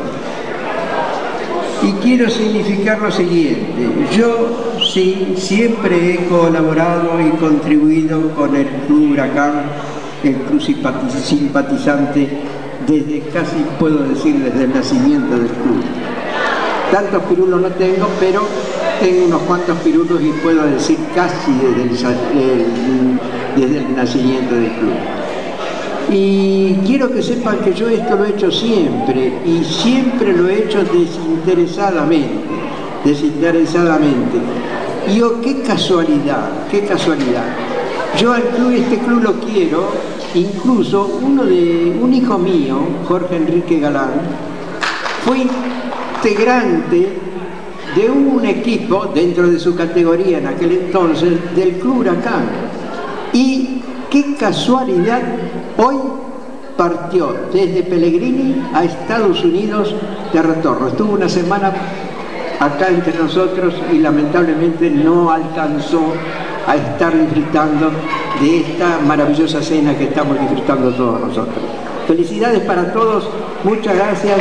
Y quiero significar lo siguiente: yo sí siempre he colaborado y contribuido con el Club Huracán, el club simpatizante, desde casi, puedo decir, desde el nacimiento del club. Tantos pirulos no tengo, pero tengo unos cuantos pirulos y puedo decir casi desde el nacimiento del club. Y quiero que sepan que yo esto lo he hecho siempre, y siempre lo he hecho desinteresadamente. Y oh, qué casualidad. Yo al club, este club lo quiero. Incluso un hijo mío, Jorge Enrique Galán, fue integrante de un equipo dentro de su categoría en aquel entonces del Club Huracán. Y qué casualidad, hoy partió desde Pellegrini a Estados Unidos de retorno. Estuvo una semana acá entre nosotros y lamentablemente no alcanzó a estar disfrutando de esta maravillosa cena que estamos disfrutando todos nosotros. Felicidades para todos, muchas gracias.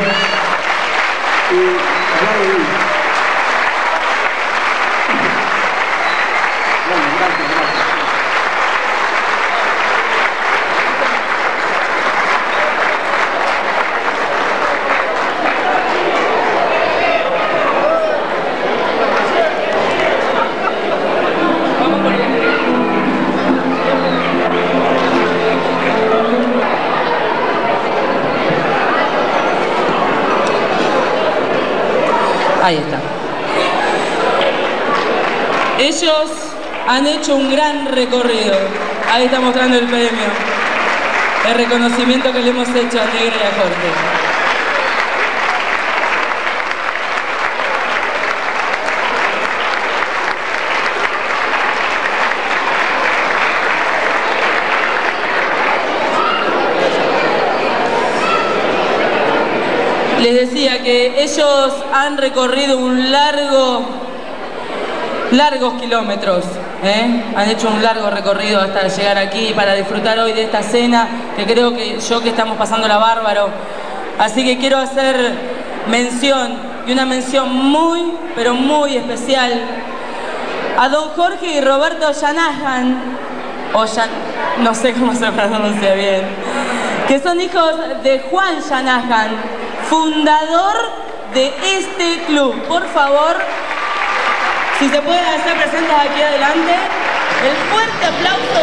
Ahí está. Ellos han hecho un gran recorrido. Ahí está mostrando el premio. El reconocimiento que le hemos hecho a Negra y a Jorge. Les decía que ellos han recorrido un largos kilómetros, han hecho un largo recorrido hasta llegar aquí para disfrutar hoy de esta cena, que creo que estamos pasándola bárbaro. Así que quiero hacer mención, y una mención muy, pero muy especial, a don Jorge y Roberto Shanahan, no sé cómo se pronuncia bien, que son hijos de Juan Shanahan, fundador de este club. Por favor, si se pueden hacer presentes aquí adelante, el fuerte aplauso.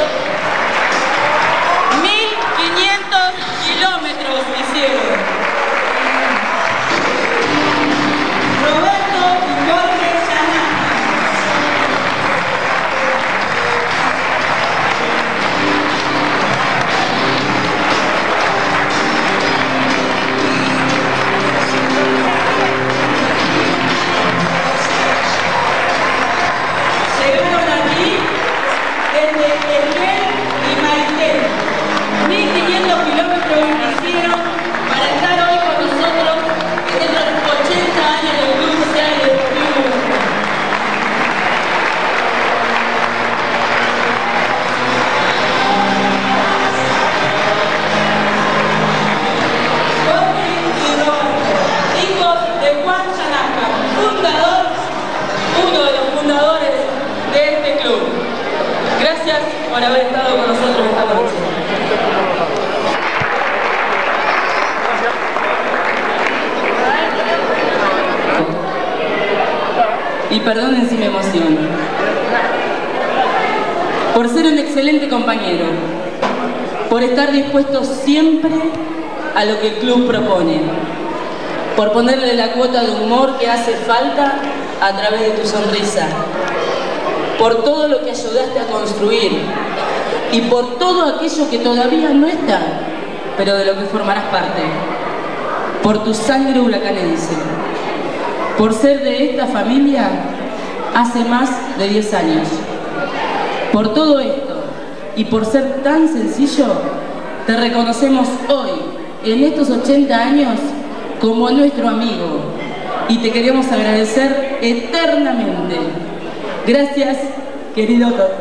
1500 kilómetros hicieron. Roberto y Jorge Shanahan. Llegaron aquí desde Esquel y Maitén. 1500 kilómetros hicieron para estar hoy con nosotros en estos 80 años del Club Social y Deportivo. Jorge y Roberto, hijos de Juan Shanahan, uno de los fundadores de este club. Gracias por haber estado con nosotros esta noche. Y perdonen si me emociono. Por ser un excelente compañero, por estar dispuesto siempre a lo que el club propone, por ponerle la cuota de humor que hace falta a través de tu sonrisa, por todo lo que ayudaste a construir y por todo aquello que todavía no está, pero de lo que formarás parte, por tu sangre huracanense, por ser de esta familia hace más de 10 años. Por todo esto y por ser tan sencillo, te reconocemos hoy, en estos 80 años, como nuestro amigo y te queremos agradecer eternamente. Gracias, querido Toti.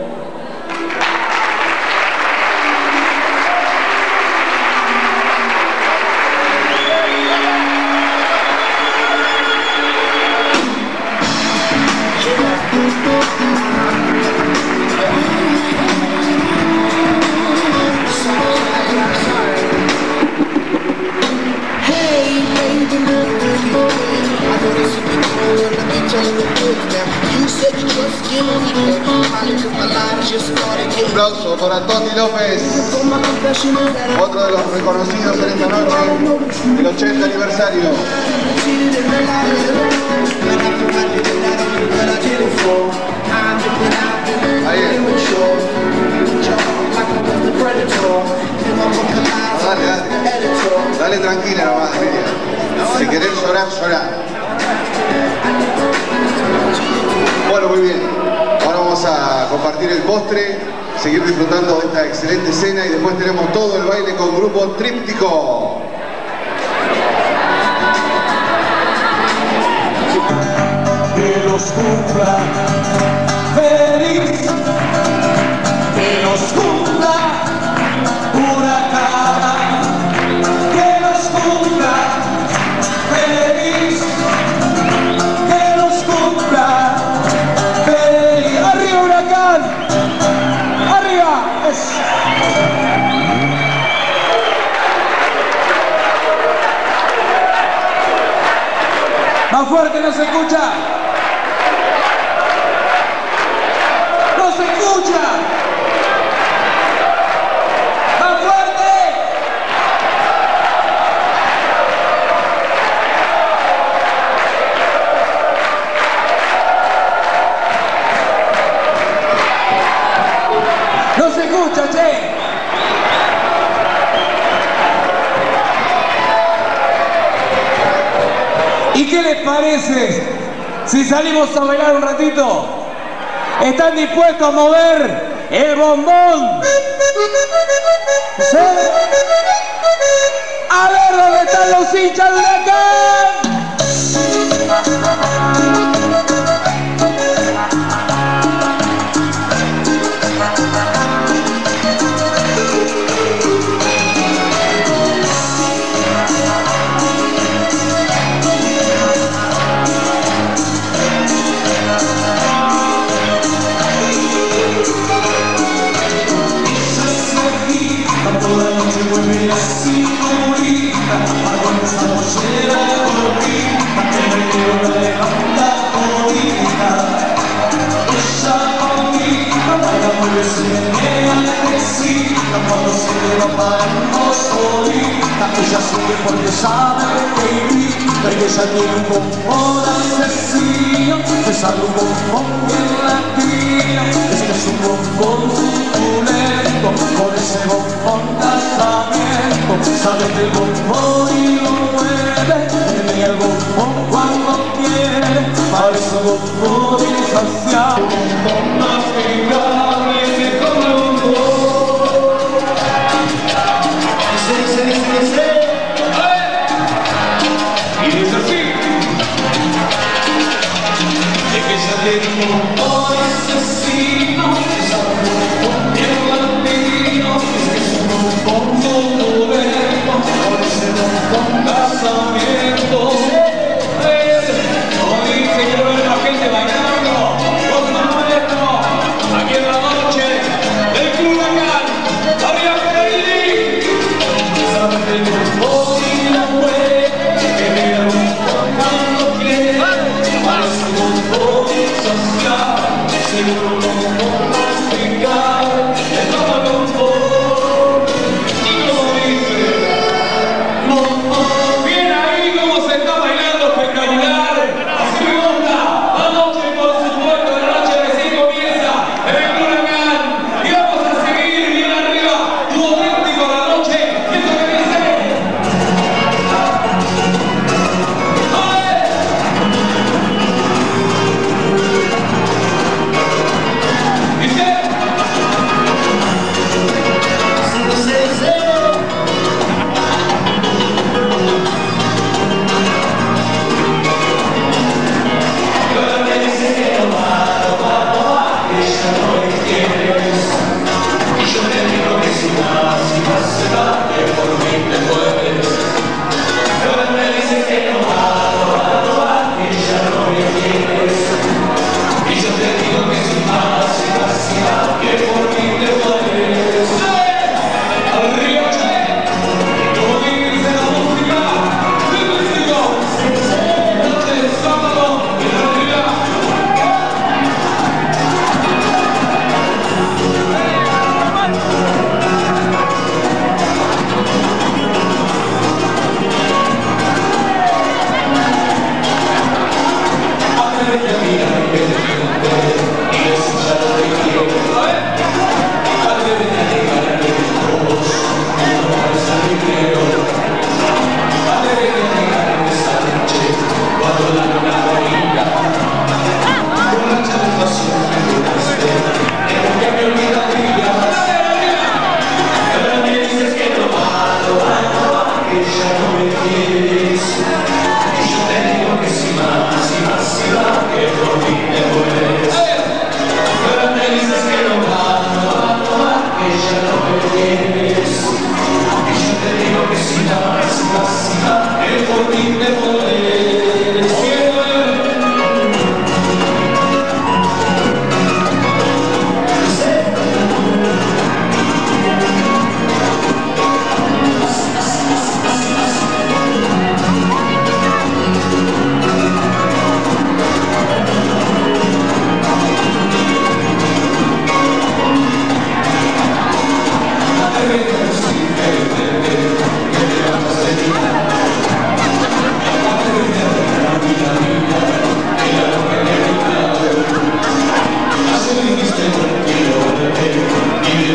Un aplauso para Toti López, otro de los reconocidos en esta noche del 80 aniversario. Ahí es. Dale tranquila nomás, Miriam. Si querés llorar, llorá. Bueno, muy bien. Ahora vamos a compartir el postre, seguir disfrutando de esta excelente cena y después tenemos todo el baile con Grupo Tríptico. Que los cumpla feliz, que los cumpla huracán, que los cumpla feliz, que los cumpla feliz. ¡Arriba huracán! ¡Arriba! Más fuerte no se escucha. No se escucha, che. ¿Y qué les parece si salimos a bailar un ratito? ¿Están dispuestos a mover el bombón? ¿Sí? A ver dónde están los hinchas de Huracán. Toda la noche mueve la cinturita, cuando esta mollera cortita, que me quedo la levanta todita. Ella conmigo, baila mueve, se menea necesita, cuando se lleva parando solita. Ella sube porque sabe que grita, y ella tiene un bombón asesino, que sale un bombón bien latino. Este es un bombón suculento, con ese bombón casamiento. Sabe que el bombón y lo mueve, tiene el bombón cuando quiere. Parece un bombón insaciable, un bombón masticable que come un bombón. Dice. Y dice así. Es que ya tiene un bombón asesino, que sabe un bombón bien latino. Es que es un bombón suculento, con ese bombón casamiento. Hoy se quiere ver la gente bailando con maestro aquí en la noche del Club Huracán. ¡Arriba Pellegrini! Sabe que el bombón y la mueve, que mira el bombón cuando quiere. Parece un bombón social, seguro un bombón masticable, le toma el bombón y como dice, bombón. Bien ahí como se está bailando espectacular. Así me gusta. La noche, por supuesto, la noche recién comienza en el Club Huracán. Y vamos a seguir bien arriba. Tu auténtico la noche. ¿Qué es lo que dice?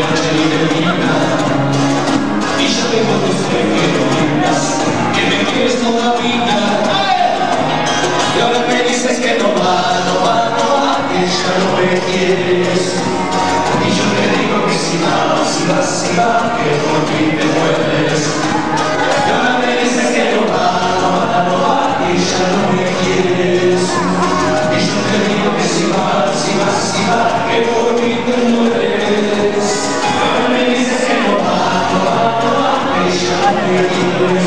noche y de vida. Y yo tengo que ser que no vengas, que me quieres toda la vida. Y ahora me dices que no va, que ya no me quieres. Y yo te digo que si va, que por mí te mueres. Y ahora me dices que no va, que ya no me quieres. Y yo te digo que si va, que por mí te mueres. Y ahora me dices que no va, que ya no me quieres.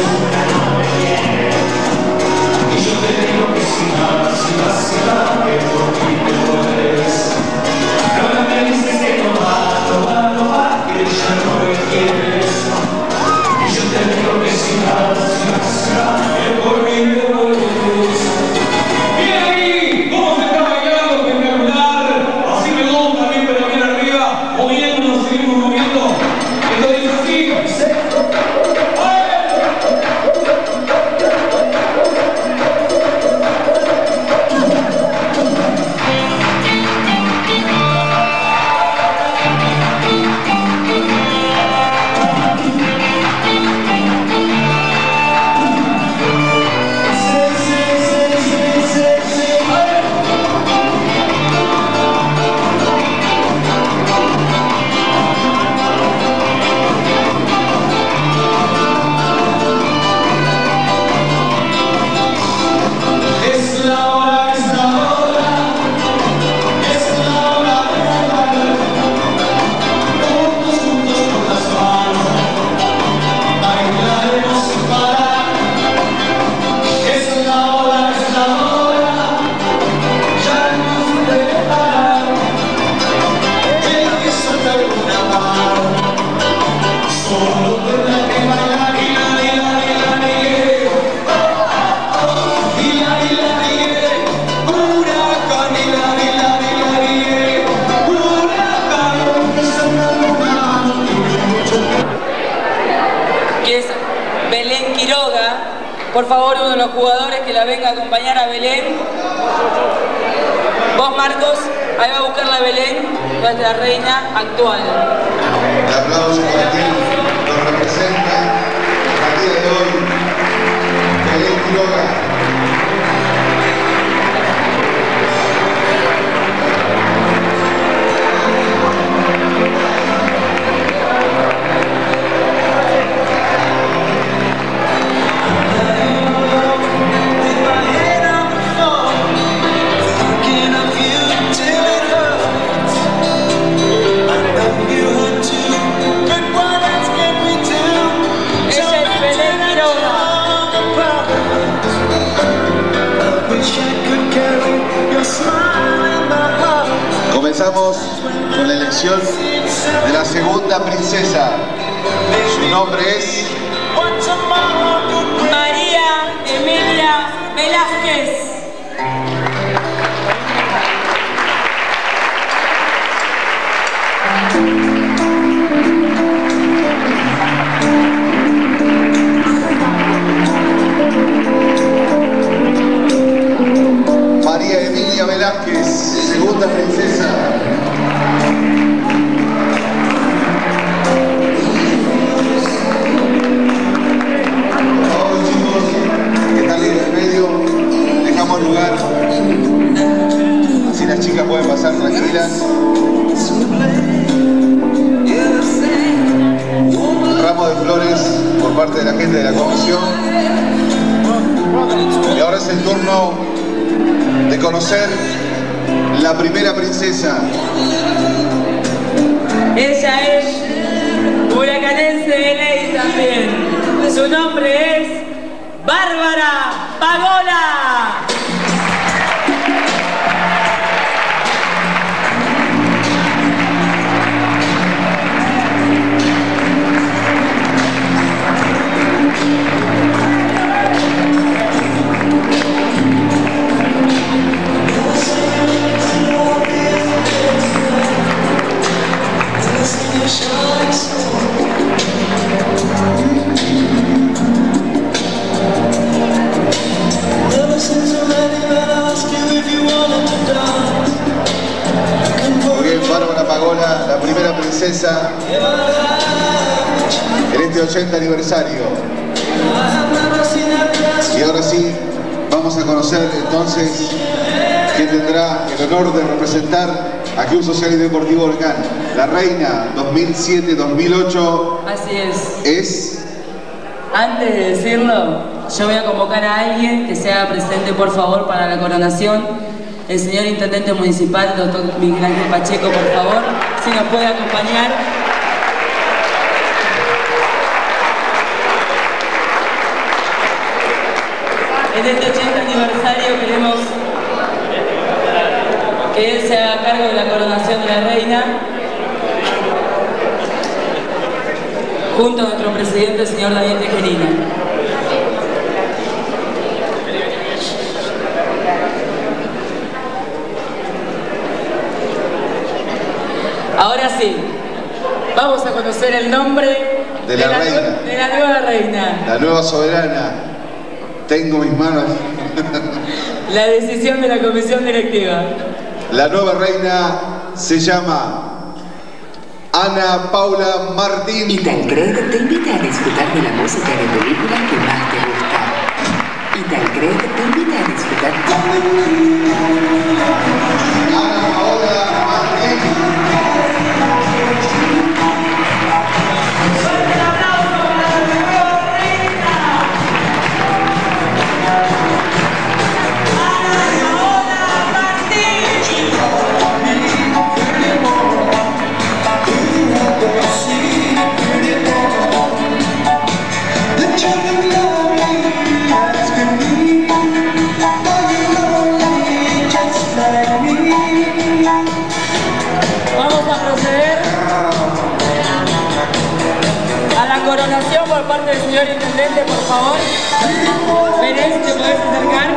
Y yo te digo que si va, que por mí te mueres. Y ahora me dices que no va, que ya no me quieres. Y yo te digo que si va, que por mí te mueres. Y ahí, ¿cómo se está bailando espectacular? Así me gusta, bien, pero bien arriba, moviéndonos, seguimos moviendo. Entonces así, por favor, uno de los jugadores que la venga a acompañar a Belén. Vos, Marcos, ahí va a buscar la Belén, nuestra reina actual. El aplauso para quien nos representa al día de hoy, Belén Quiroga. Comenzamos con la elección de la segunda princesa. Su nombre es María Emilia Velázquez. María Emilia Velázquez, segunda princesa. Todos los chicos que están en el medio, dejamos lugar. Así las chicas pueden pasar tranquilas. Un ramo de flores por parte de la gente de la comisión. Y ahora es el turno de conocer la primera princesa. Ella es huracanense de ley también. Su nombre es Bárbara Pagola. Muy bien, Bárbara Pagola, la primera princesa. princesa en este 80 aniversario. Y ahora sí, vamos a conocer entonces quién tendrá el honor de representar a Club Social y Deportivo Huracán. La reina 2007-2008 Así es. es... Antes de decirlo, yo voy a convocar a alguien que sea presente, por favor, para la coronación. El señor Intendente Municipal, doctor Miguel Ángel Pacheco, por favor, si nos puede acompañar. En este 80 aniversario queremos que él se haga cargo de la coronación de la reina, junto a nuestro presidente, el señor Daniel Tejerina. Ahora sí, vamos a conocer el nombre de la reina. De la nueva reina. La nueva soberana. Tengo mis manos. La decisión de la comisión directiva. La nueva reina se llama Ana Paula Martín. Italcred te invita a disfrutar de la música de películas que más te gusta. Italcred te invita a disfrutar Ana Paula Martín. Coronación por parte del señor Intendente, por favor. Pérez, ¿te podés acercar?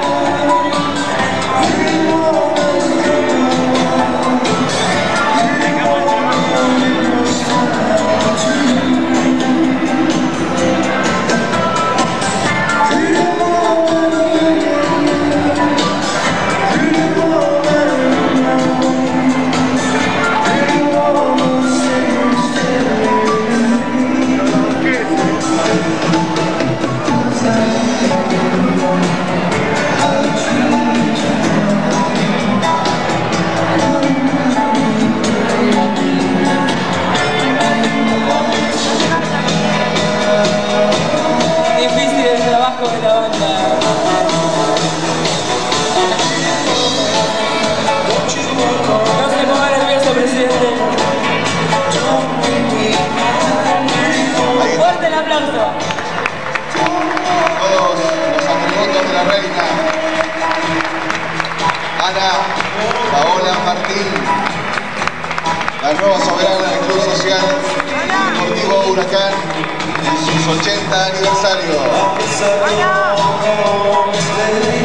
La nueva soberana del Club Social Deportivo Huracán en sus 80 aniversario.